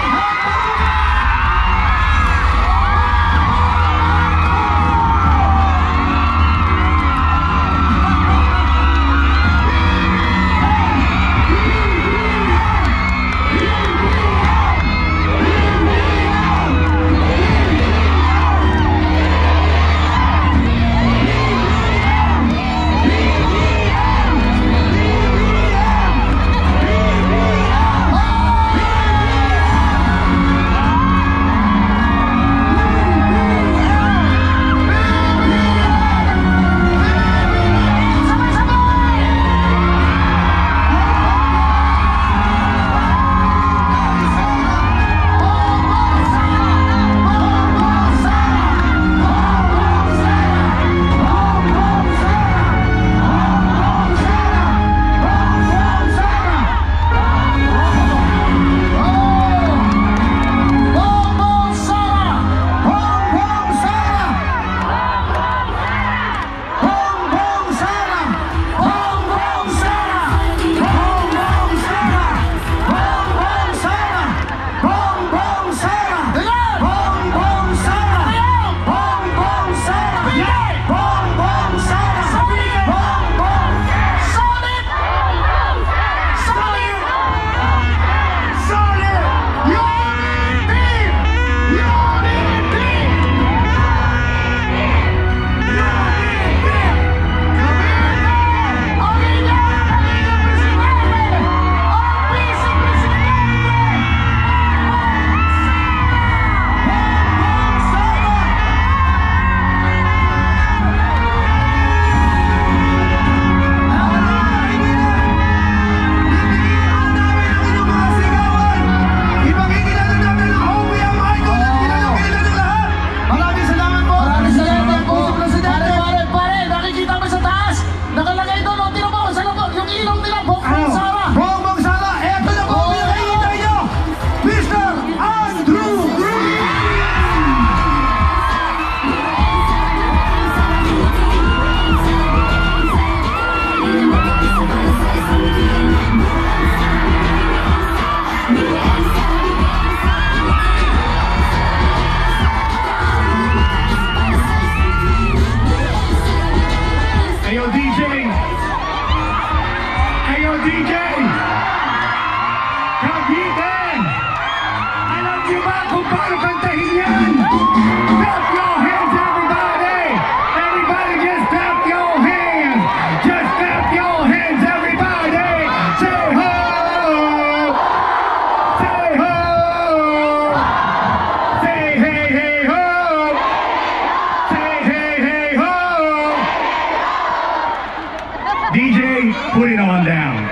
Put it on down.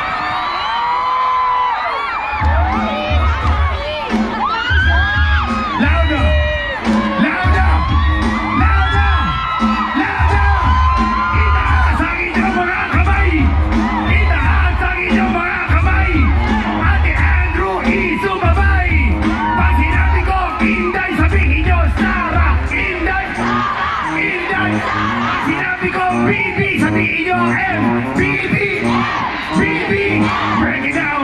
Louder! Louder! Louder! Louder! Itaas ang inyong mga kamay! Itaas ang inyong mga kamay! Ate Andrew, isumabay! Pag sinabi ko, Inday, sabihin nyo, Sarah! Inday! Inday! Pag sinabi ko, Bibi, sabihin nyo, M! Bibi! Bibi! Break it down!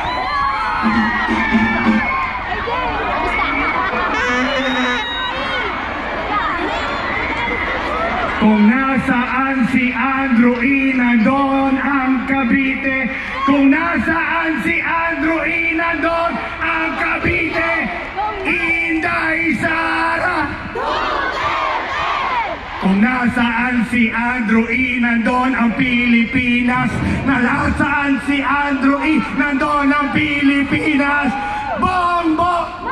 Kung nasaan si Andrew E, nandun ang Cavite. Kung nasaan si Andrew E, nandun ang Cavite. Inday Sara. Kung nasaan si Andrew E, nandun ang Pilipinas. Nasaan si Andrew E, nandun ang Pilipinas. Bongbong!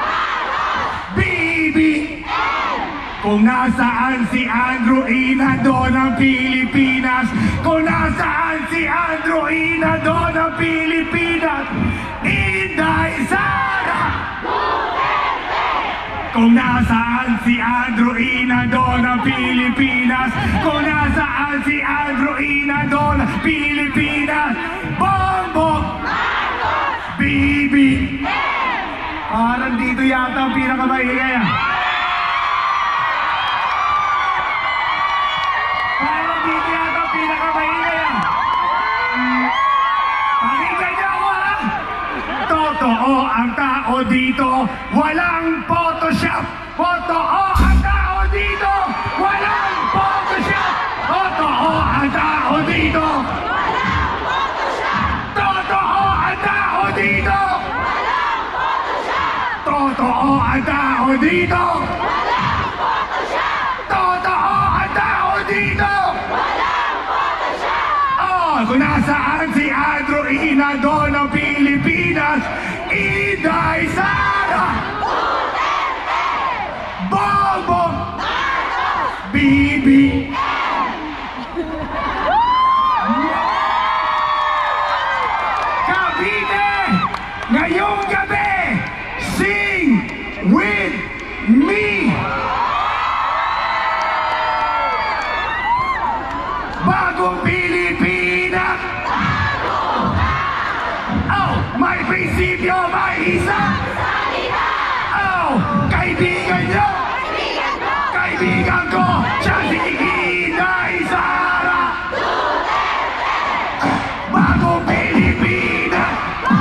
Bibi! Kung nasaan si Andrew E, nandun ang Pilipinas. Kung nasaan si Andrew E, nandun ang Pilipinas. Inday Sara! Kung nasaan si Andrew E, nandun ang Pilipinas. Kung nasaan si Andrew E, nandun ang Pilipinas. Bongbong! Bibi! Parang dito yata ang pinakamaingay. Parang dito yata tao dito, walang Photoshop. Totoo ang tao dito, walang Photoshop. Totoo ang tao dito, walang Photoshop. Totoo ang tao dito, walang Photoshop. Totoo ang tao dito, walang Photoshop. Totoo ang tao dito, walang Photoshop. Oh, kung nasaan si Andrew Inado ng Pilipinas, Inday Sara Duterte, Bongbong Marcos, BBM. Cavite, ngayong gabi, sing with me. Bagong Pilipinas. Oh, may prinsipyo, may isang salita. Oh, kaibigan nyo, kaibigan ko, siya si Inday Sara Duterte. Bagong Pilipinas.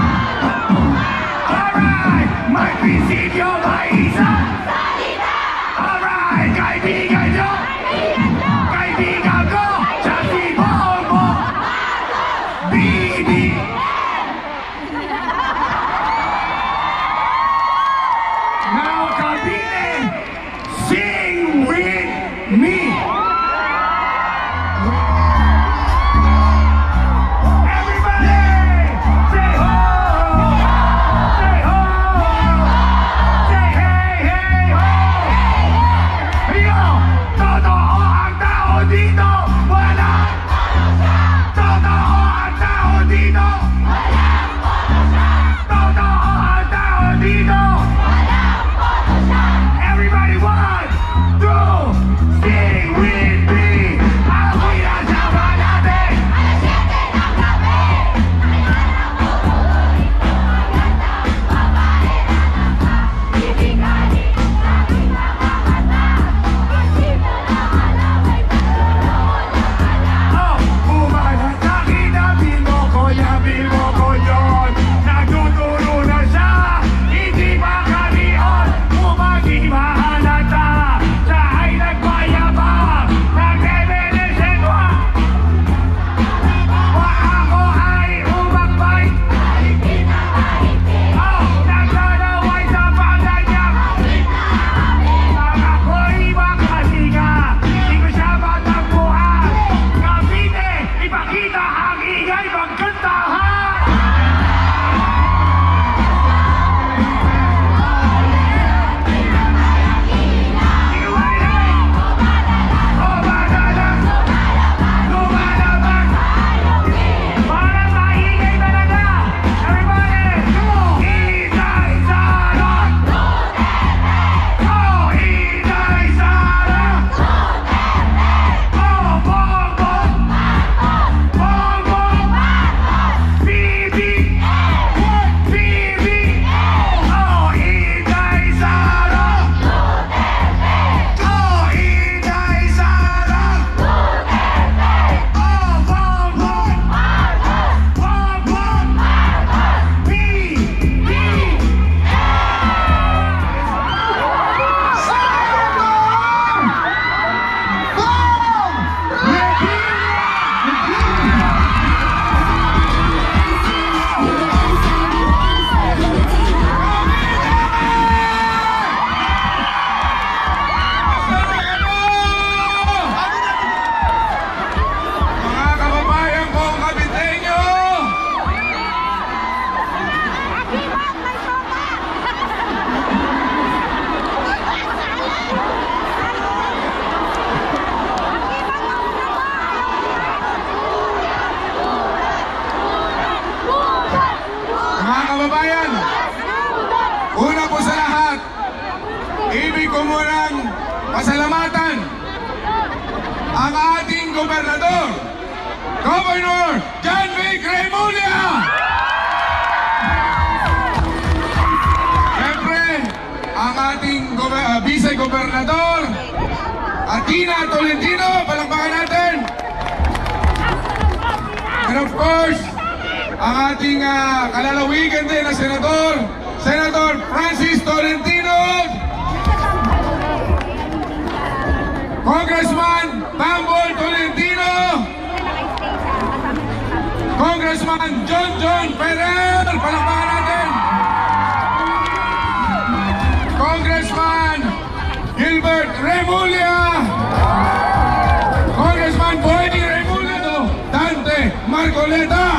Alright, may prinsipyo, may isang salita. Alright, kaibigan nyo, kaibigan ko, siya si Bongbong Marcos, BBM. Now, Cavite, sing with me. Everybody, say ho, say ho, say hey, hey, ho. Yo, totoo ang tao dito, walang Photoshop. Totoo ang tao dito, walang Photoshop. Totoo ang tao dito, walang Photoshop. Everybody, 1, 2, sing with me. Ako'y nasa natin. Alas 7 ng gabi. Kailangan mo tuloy. Magandang babae na nakabibigay. Lagi nakakata. Hindi mo na alam ay pagkaroon ng alam. Oh, umalat sa kinabil mo ko, yabil mo ko yun. Nagtuturo na siya, hindi pa kanion. Umagi mahalata, siya ay nagbayabang. Nagdebenesenwa. Ako ay umagbay. Oh, naglalaway sa bagay niya. Pag ako'y makasiga, di ko siya matagpuan. Cavite, ipakita ang ingay magkantahan. Parang maingay talaga. Everybody, Inday Sara Duterte. Oh, Inday Sara Duterte. Oh, Bongbong Marcos, Bongbong Marcos, BBM, BBM. Oh, Inday Sara Duterte. Oh, Inday Sara Duterte. Oh, Bongbong Marcos, Bongbong Marcos, BBM. Mga kababayan kong Caviteño! Mga kababayan, una po sa lahat, ibig ko munang pasalamatan ang ating gobernador, Governor John Vic Remulla. Siyempre, ang ating vice-gobernador, Atina Tolentino, palakpakan natin. And of course, ang ating kalalawigan din na senador, Senator Francis Tolentino, Congressman Bambol Tolentino, Congressman John Ferrer, palakpakan natin, Congressman Gilbert Remulla, Congressman Boy Remulla, Dante Marcoleta,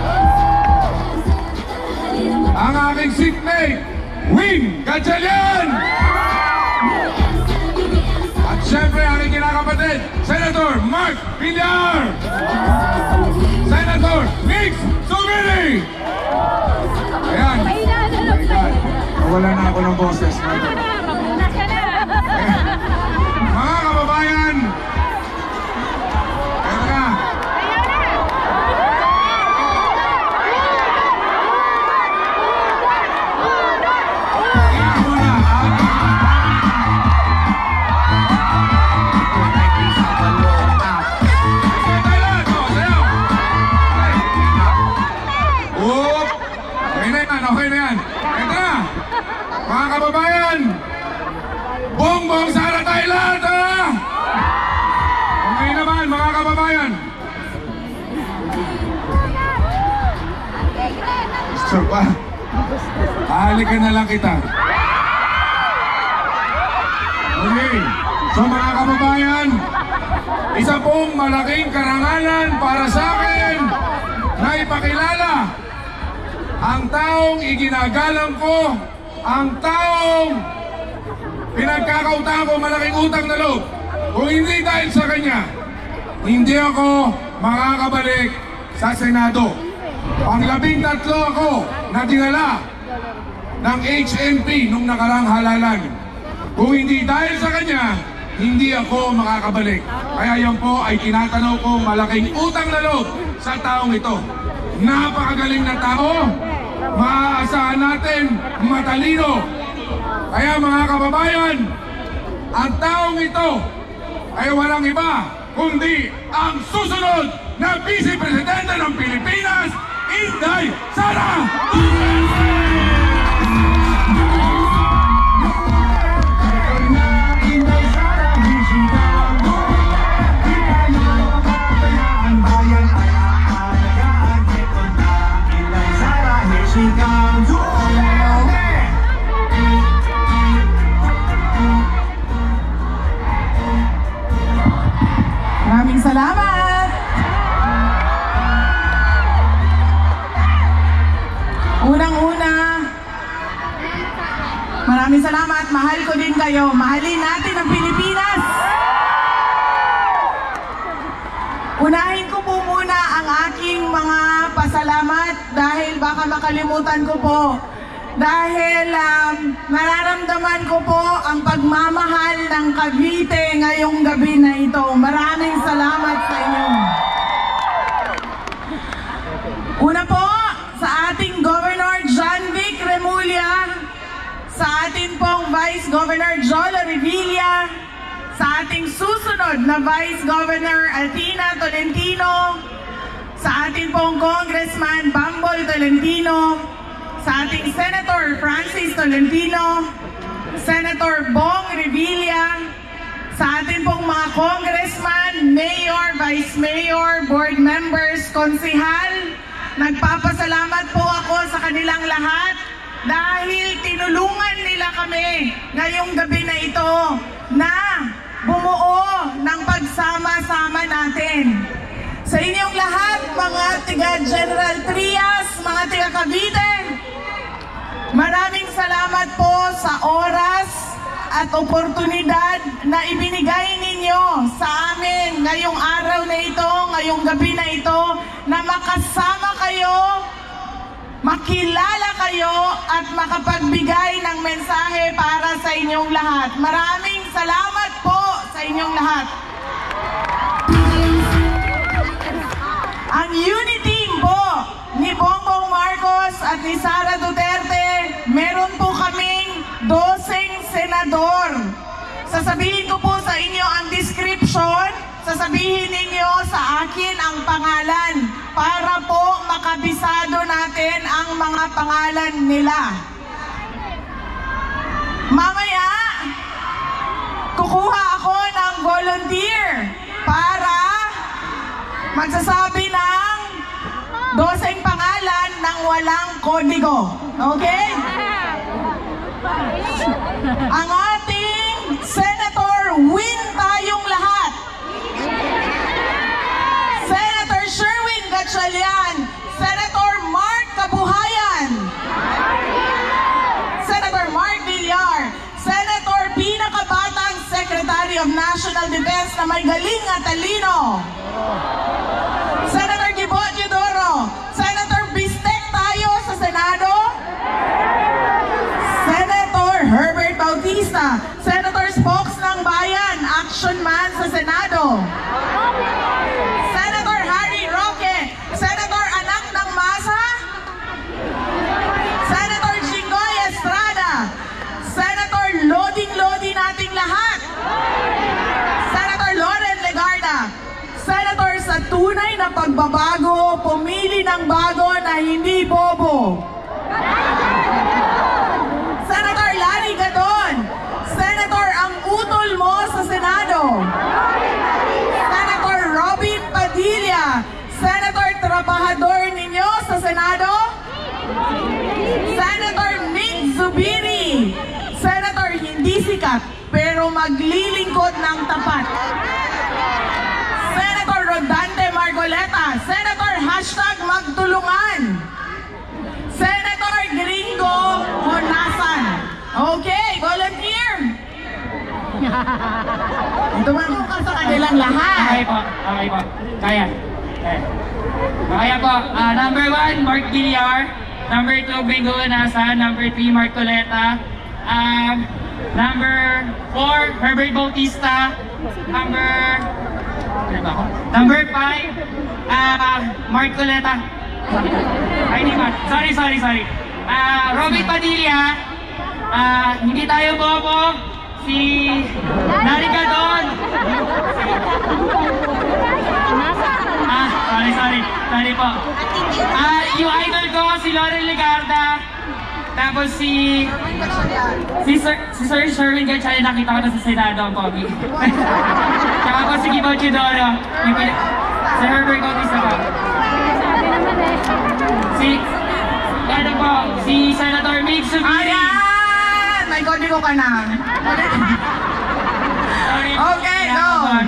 ang aking seatmate, Wing Gatchalian, at syempre aking kinakapatid, Senator Mark Villar, Senator Nix Sumili. Ayan. Nawala na ako ng boses. Mga kababayan, eto na. Okay na yan. Ito na. Mga kababayan, Bongbong Sara Thailand, ha? Okay naman, mga kababayan. Gusto pa? Halikan na lang kita. Okay. So mga kababayan, isa pong malaking karangalan para sa akin na ipakilala ang taong iginagalang ko, ang taong pinagkakautangan ko malaking utang na loob. Kung hindi dahil sa kanya, hindi ako makakabalik sa Senado. Pang-13 ako na dinala ng HNP nung nakarang halalan. Kung hindi dahil sa kanya, hindi ako makakabalik. Kaya yan po ay tinatanaw ko malaking utang na loob sa taong ito. Napakagaling na tao, maaasahan natin, matalino. Kaya mga kababayan, ang taong ito ay walang iba kundi ang susunod na Vice Presidente ng Pilipinas, Inday Sara Duterte! Maraming salamat! Unang-una, maraming salamat. Mahal ko din kayo. Mahalin natin ang Pilipinas. Unahin ko po muna ang aking mga pasalamat dahil baka makalimutan ko po. Dahil nararamdaman ko po ang pagmamahal ng Cavite ngayong gabi na ito. Maraming salamat sa inyo. Una po, sa ating Governor John Vic Remulla, sa ating pong Vice Governor Jolo Revilla, sa ating susunod na Vice Governor Altina Tolentino, sa ating pong Congressman Bambol Tolentino, sa ating Senator Francis Tolentino, Senator Bong Revilla, sa ating pong mga Congressman, Mayor, Vice Mayor, Board Members, Konsihal, nagpapasalamat po ako sa kanilang lahat dahil tinulungan nila kami ngayong gabi na ito na bumuo ng pagsama-sama natin. Sa inyong lahat, mga tiga General Trias, mga tiga Cavite, maraming salamat po sa oras at oportunidad na ibinigay ninyo sa amin ngayong araw na ito, ngayong gabi na ito, na makasama kayo, makilala kayo at makapagbigay ng mensahe para sa inyong lahat. Maraming salamat po sa inyong lahat. Ang unity po ni Bongbong Marcos at ni Sara Duterte, meron po kaming 12 senador. Sasabihin ko po sa inyo ang description, sasabihin ninyo sa akin ang pangalan para po makabisado natin ang mga pangalan nila. Mamaya, kukuha ako ng volunteer para magsasabi ng 12 pangalan ng walang kodigo. Okay? Ang ating Senator Win tayong lahat. Senator Sherwin Gatchalian. Senator Mark Kabuhayan. Senator Mark Villar. Senator pinakabatang Secretary of National Defense na may galing at talino. Senator Gibo Teodoro. Senator Bistek tayo sa Senado. Senator Herbert Bautista. Senator Spokes ng Bayan, Action Man sa Senado. Senator Harry Roque. Senator Anak ng Masa. Senator Jinggoy Estrada. Senator Loding-Lodi nating lahat. Senator Loren Legarda. Senator sa tunay na pagbabago, pumili ng bago na hindi bobo. Senator Larry Gadon. Senator ang utol mo sa Senado. Senator Robin Padilla. Senator trabahador ninyo sa Senado. Senator Nick Zubiri. Senator hindi sikat pero maglilingkod ng tapat. Senator Rodante Margoleta. Senator #magtulungan. Senator Gringo Honasan. Okay, volunteer. Tumulong ka sa kanilang lahat. Okay po. Okay po. Kaya. Kaya po. Number 1, Mark Villar. Number 2, Gringo Honasan. Number 3, Mark Coleta. Number 4, Herbert Bautista. Number 5, Mark Coleta. Ay, di ba? Sorry. Robin Padilla. Hindi tayo bobo. Si Larry Gadon. Sorry po. Yung idol ko, si Loren Legarda. Tapos si Sir Sherwin Gatchalian, nakita ko na sa Senado ang pogi. Tsaka po si Gibo Teodoro. Si Herbert Bautista po. Si Senator Mig Zubiri. Ayan! May kodigo ka na. Okay, go!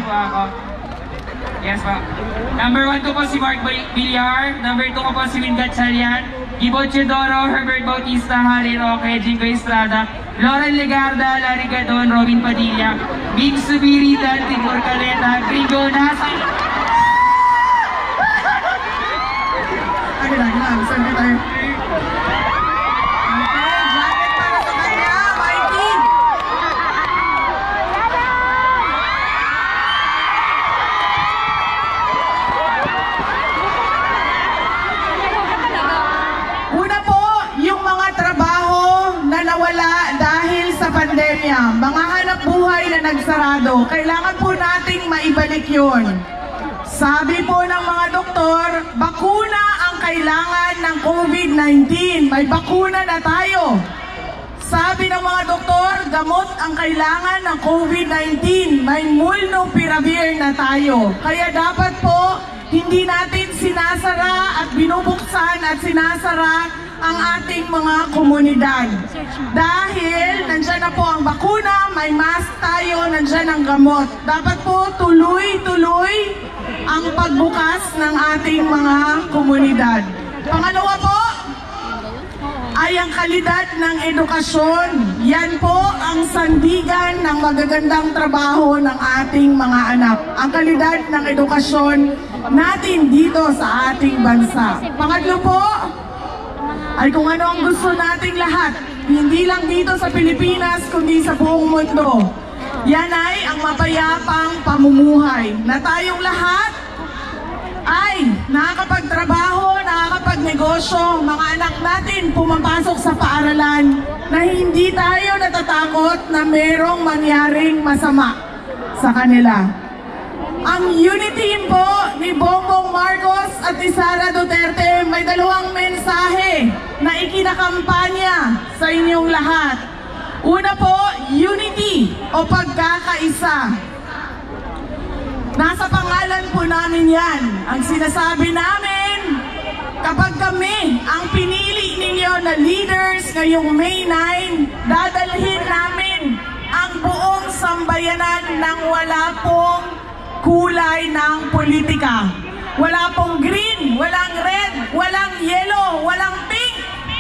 Yes po. Number 1 ko po si Mark Villar. Number 2 ko po si Win Gatchalian. Gibo Teodoro, Herbert Bautista, Harry Roque, Jinggoy Estrada, Loren Legarda, Larry Gadon, Robin Padilla, Mig Zubiri, Dante Marcoleta, Gringo Honasan. Sandi tayo. Okay, jacket para sa kanya, Mikey. Una po, yung mga trabaho na nawala dahil sa pandemya, mga hanap buhay na nagsarado, kailangan po nating maibalik yun. Sabi po ng mga doktor, bakuna ang kailangan ng COVID-19. May bakuna na tayo. Sabi ng mga doktor, gamot ang kailangan ng COVID-19. May molnupiravir na tayo. Kaya dapat po, hindi natin sinasara at binubuksan at sinasara ang ating mga komunidad. Dahil nandyan na po ang bakuna, may mask tayo, nandyan ang gamot. Dapat po tuloy-tuloy ang pagbukas ng ating mga komunidad. Pangalawa po ay ang kalidad ng edukasyon. Yan po ang sandigan ng magagandang trabaho ng ating mga anak. Ang kalidad ng edukasyon natin dito sa ating bansa. Pangatlo po ay kung ano ang gusto nating lahat. Hindi lang dito sa Pilipinas, kundi sa buong mundo. Yan ay ang mapayapang pamumuhay na tayong lahat ay nakakapagtrabaho, nakakapagnegosyo, mga anak natin pumapasok sa paaralan na hindi tayo natatakot na merong mangyaring masama sa kanila. Ang unity team po ni Bongbong Marcos at ni Sara Duterte may dalawang mensahe na ikinakampanya sa inyong lahat. Una po, unity o pagkakaisa. Nasa pangalan po namin yan. Ang sinasabi namin, kapag kami ang pinili ninyo na leaders ngayong May 9, dadalhin namin ang buong sambayanan ng wala pong kulay ng politika. Wala pong green, walang red, walang yellow, walang pink,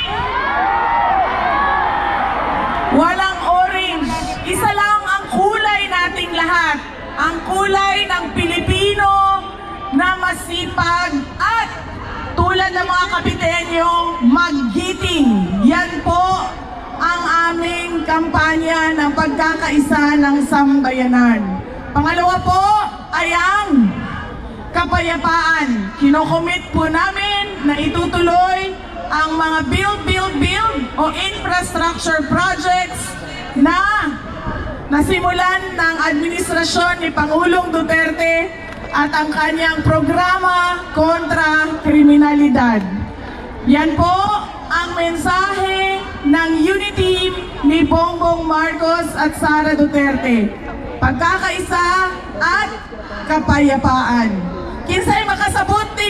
walang orange. Isa lang ang kulay nating lahat. Ang kulay ng Pilipino na masipag at tulad ng mga kapitenyong maggiting. Yan po ang aming kampanya ng pagkakaisa ng sambayanan. Pangalawa po ay ang kapayapaan. Kinocommit po namin na itutuloy ang mga build o infrastructure projects na nasimulan ng administrasyon ni Pangulong Duterte at ang kanyang programa kontra kriminalidad. Yan po ang mensahe ng unity ni Bongbong Marcos at Sara Duterte. Pagkakaisa at kapayapaan. Kinsay makasabot din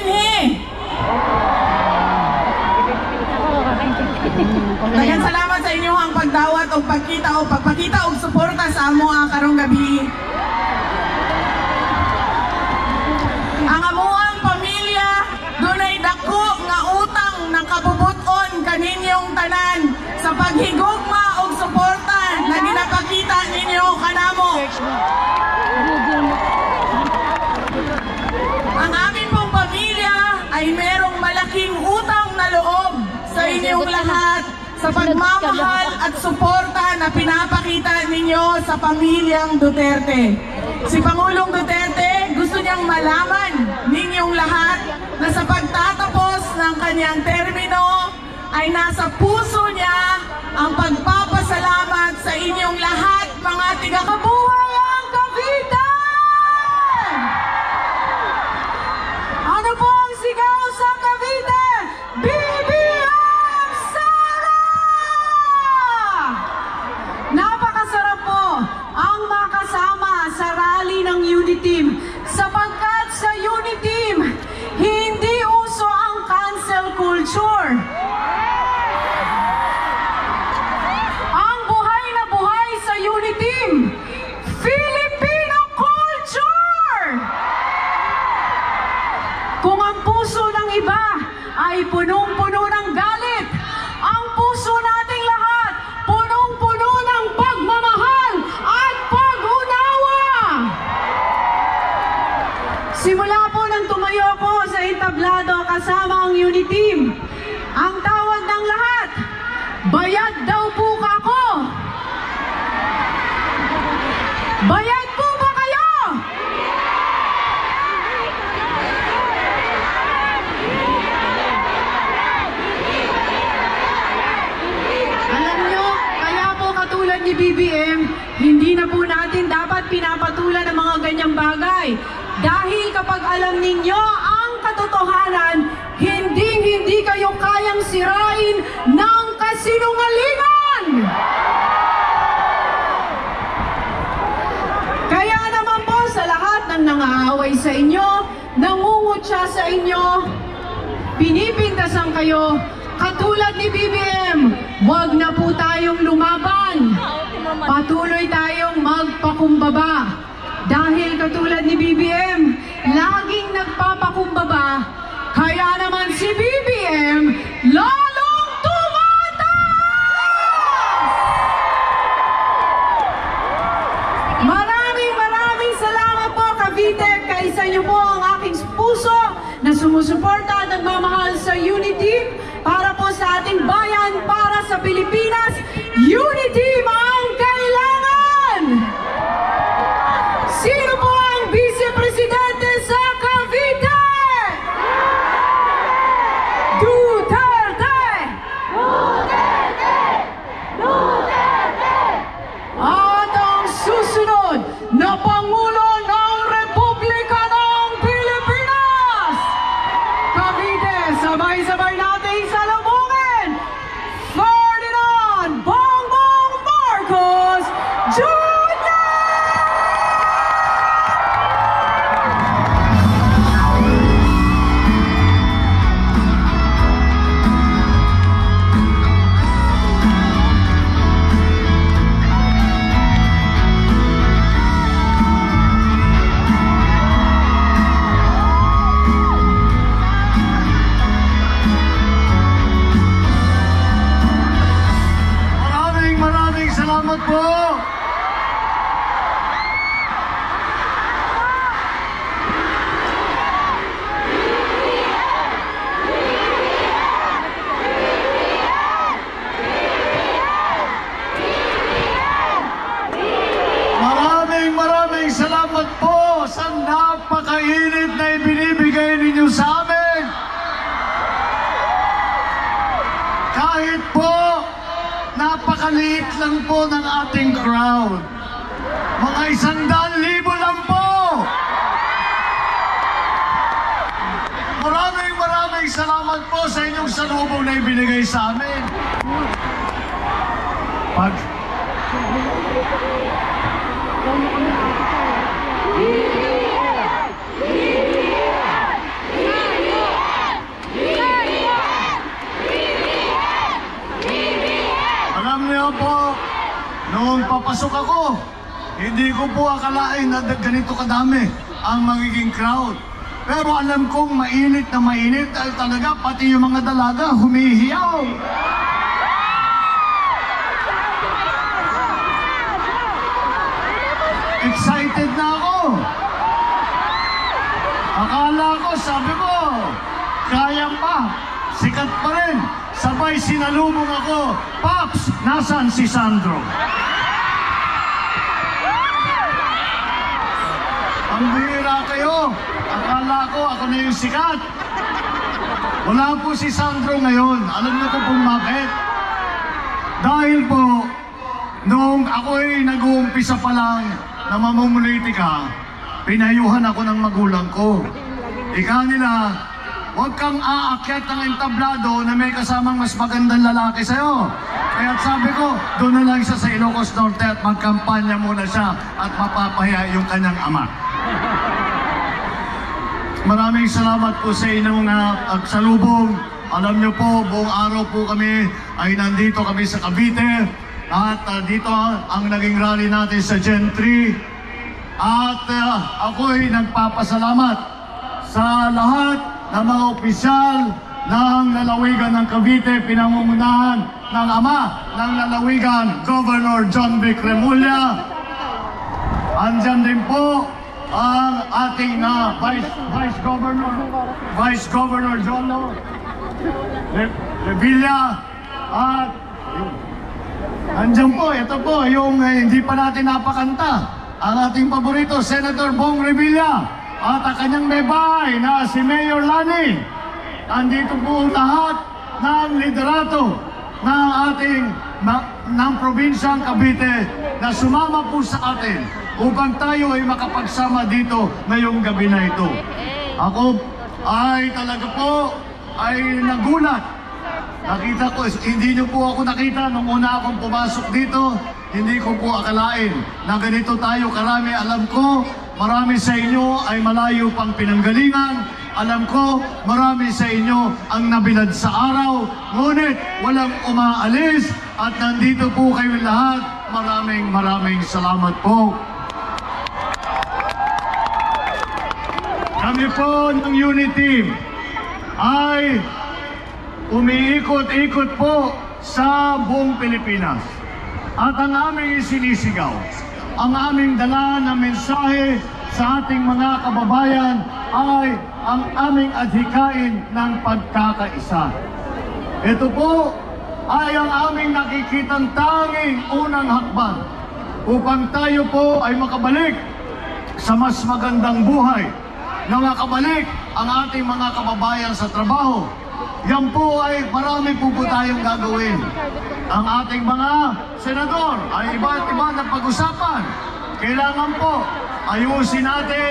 Daghang salamat sa inyo ang pagdawat o pagpakita o suporta sa amo karong gabi. Ang amuang pamilya dunay dako nga utang ng kabubuton kaninyong tanan sa paghigugma og suporta na ginapakita ninyo kanamo. Ang amin pong pamilya ay merong malaking utang na loob sa inyong lahat sa pagmamahal at suporta na pinapakita ninyo sa pamilyang Duterte. Si Pangulong Duterte gusto niyang malaman ninyong lahat na sa pagtatapos ng kanyang termino ay nasa puso niya ang pagpapasalamat sa inyong lahat, mga tiga-kabuhay ang Cavite! Ano po ang sigaw sa Cavite? BBM Sara! Napakasarap po ang makasama sa rally ng Uniteam sapagkat sa Uniteam hindi uso ang cancel culture. Ang buhay na buhay sa Uniteam, Filipino culture! Kung ang puso ng iba ay punong-puno ng galit, ang puso nating lahat punong-puno ng pagmamahal at pag-unawa. Simula po nang tumayo ko sa entablado kasama ang Uniteam, ang tawag ng lahat, bayad daw po ako. Bayad po ba kayo? Alam nyo, kaya po katulad ni BBM, hindi na po natin dapat pinapatulan ng mga ganyang bagay. Dahil kapag alam ninyo ang katotohanan, hindi kayo kayang sirain ng kasinungalingan! Kaya naman po sa lahat ng nangaaway sa inyo, nangungutya sa inyo, pinipintasan kayo, katulad ni BBM, wag na po tayong lumaban. Patuloy tayong magpakumbaba. Dahil katulad ni BBM, laging nagpapakumbaba, kaya naman si BBM lalong tumataas! Maraming salamat po, Cavite. Kaisa niyo po ang aking puso na sumusuporta at nagmamahal sa Unity para po sa ating bayan, para sa Pilipinas. Unity ang kailangan! Sino po ang Vice-Presidente sa Cavite? Duterte! Duterte! Duterte! At ang susunod na Pangulo ng Republika ng Pilipinas! Cavite, sabay-sabay natin salubungin! Ferdinand Bongbong Marcos! liit lang po ng ating crowd. Mga 100,000 lang po. Maraming salamat po sa inyong salubong na ibinigay sa amin. Alam niyo po, noong papasok ako, hindi ko po akalain na ganito kadami ang magiging crowd. Pero alam kong mainit na mainit dahil talaga pati yung mga dalaga humihiyaw. Excited na ako. Akala ko, sabi ko, kaya pa, sikat pa rin. Sabay sinalubong ako, Pops, nasaan si Sandro? Ang bihira kayo. Akala ko ako na yung sikat. Wala po si Sandro ngayon. Alam niyo ko kung bakit? Dahil po, noong ako'y nag-uumpisa pa lang na mamumulitika, pinayuhan ako ng magulang ko. Ika nila, huwag kang aakyat ng entablado na may kasamang mas magandang lalaki sa'yo. Kaya sabi ko, doon na lang siya sa Ilocos Norte at magkampanya muna siya at mapapahiya yung kanyang ama. Maraming salamat po sa inyong salubong. Alam niyo po, buong araw po kami ay nandito kami sa Cavite. At dito ang naging rally natin sa Gen 3. At ako'y nagpapasalamat sa lahat ng mga opisyal ng lalawigan ng Cavite, pinangungunahan ng ama ng lalawigan, Governor John Vic Remulla. Andyan din po ang ating Vice Governor John Revilla. At andyan po, ito po yung hindi pa natin napakanta, ang ating paborito, Senator Bong Revilla, at ang kanyang may bahay na si Mayor Lani. Andito po lahat ng liderato ng ating ng probinsyang Cavite na sumama po sa atin upang tayo ay makapagsama dito ngayong gabi na ito. Ako ay talaga po ay nagulat. Nakita ko, hindi niyo po ako nakita nung una akong pumasok dito. Hindi ko po akalain na ganito tayo karami. Alam ko, marami sa inyo ay malayo pang pinanggalingan. Alam ko, marami sa inyo ang nabilad sa araw. Ngunit walang umaalis at nandito po kayo lahat. Maraming salamat po. Kami po ng unit team ay umiikot-ikot po sa buong Pilipinas. At ang aming isinisigaw, ang aming dala na mensahe sa ating mga kababayan ay ang aming adhikain ng pagkakaisa. Ito po ay ang aming nakikitang tanging unang hakbang upang tayo po ay makabalik sa mas magandang buhay, na makabalik ang ating mga kababayan sa trabaho. Yan po ay marami po tayong gagawin. Ang ating mga senador ay iba't iba na pag-usapan. Kailangan po ayusin natin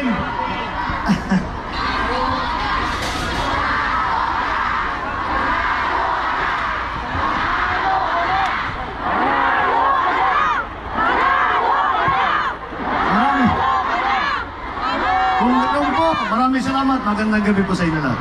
Maraming salamat. Magandang gabi po sa inyo lahat.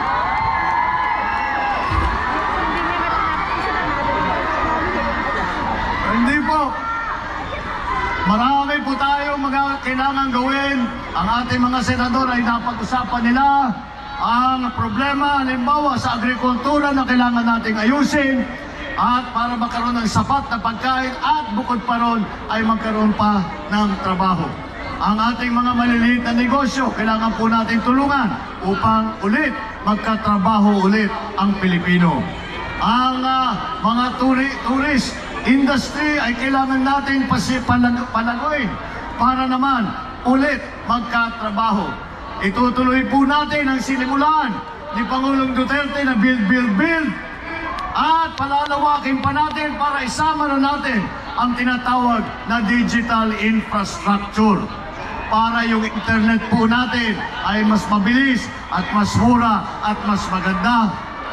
Hindi po. Marami po tayong kailangan gawin. Ang ating mga senador ay napag-usapan nila ang problema, halimbawa sa agrikultura na kailangan nating ayusin at para magkaroon ng sapat na pagkain at bukod pa ron ay magkaroon pa ng trabaho. Ang ating mga maliliit na negosyo, kailangan po natin tulungan upang ulit magkatrabaho ulit ang Pilipino. Ang mga tourist industry ay kailangan natin palaguin para naman ulit magkatrabaho. Itutuloy po natin ang sinimulan ni Pangulong Duterte na build. At palalawakin pa natin para isama na natin ang tinatawag na digital infrastructure para yung internet po natin ay mas mabilis at mas mura at mas maganda.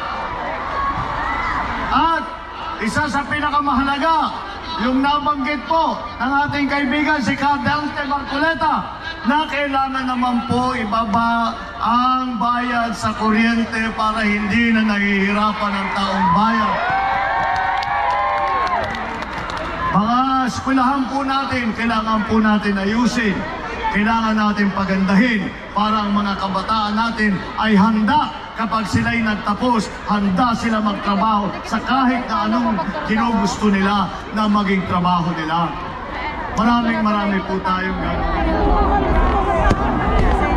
At isa sa pinakamahalaga, yung nabanggit po ng ating kaibigan si Dante Marcoleta na kailangan naman po ibaba ang bayad sa kuryente para hindi na nahihirapan ang taong bayan. Mga eskwelahan po natin, kailangan po natin ayusin. Kailangan natin pagandahin para ang mga kabataan natin ay handa kapag sila'y nagtapos, handa sila magtrabaho sa kahit na anong ginugusto nila na maging trabaho nila. Maraming po tayong gano'n.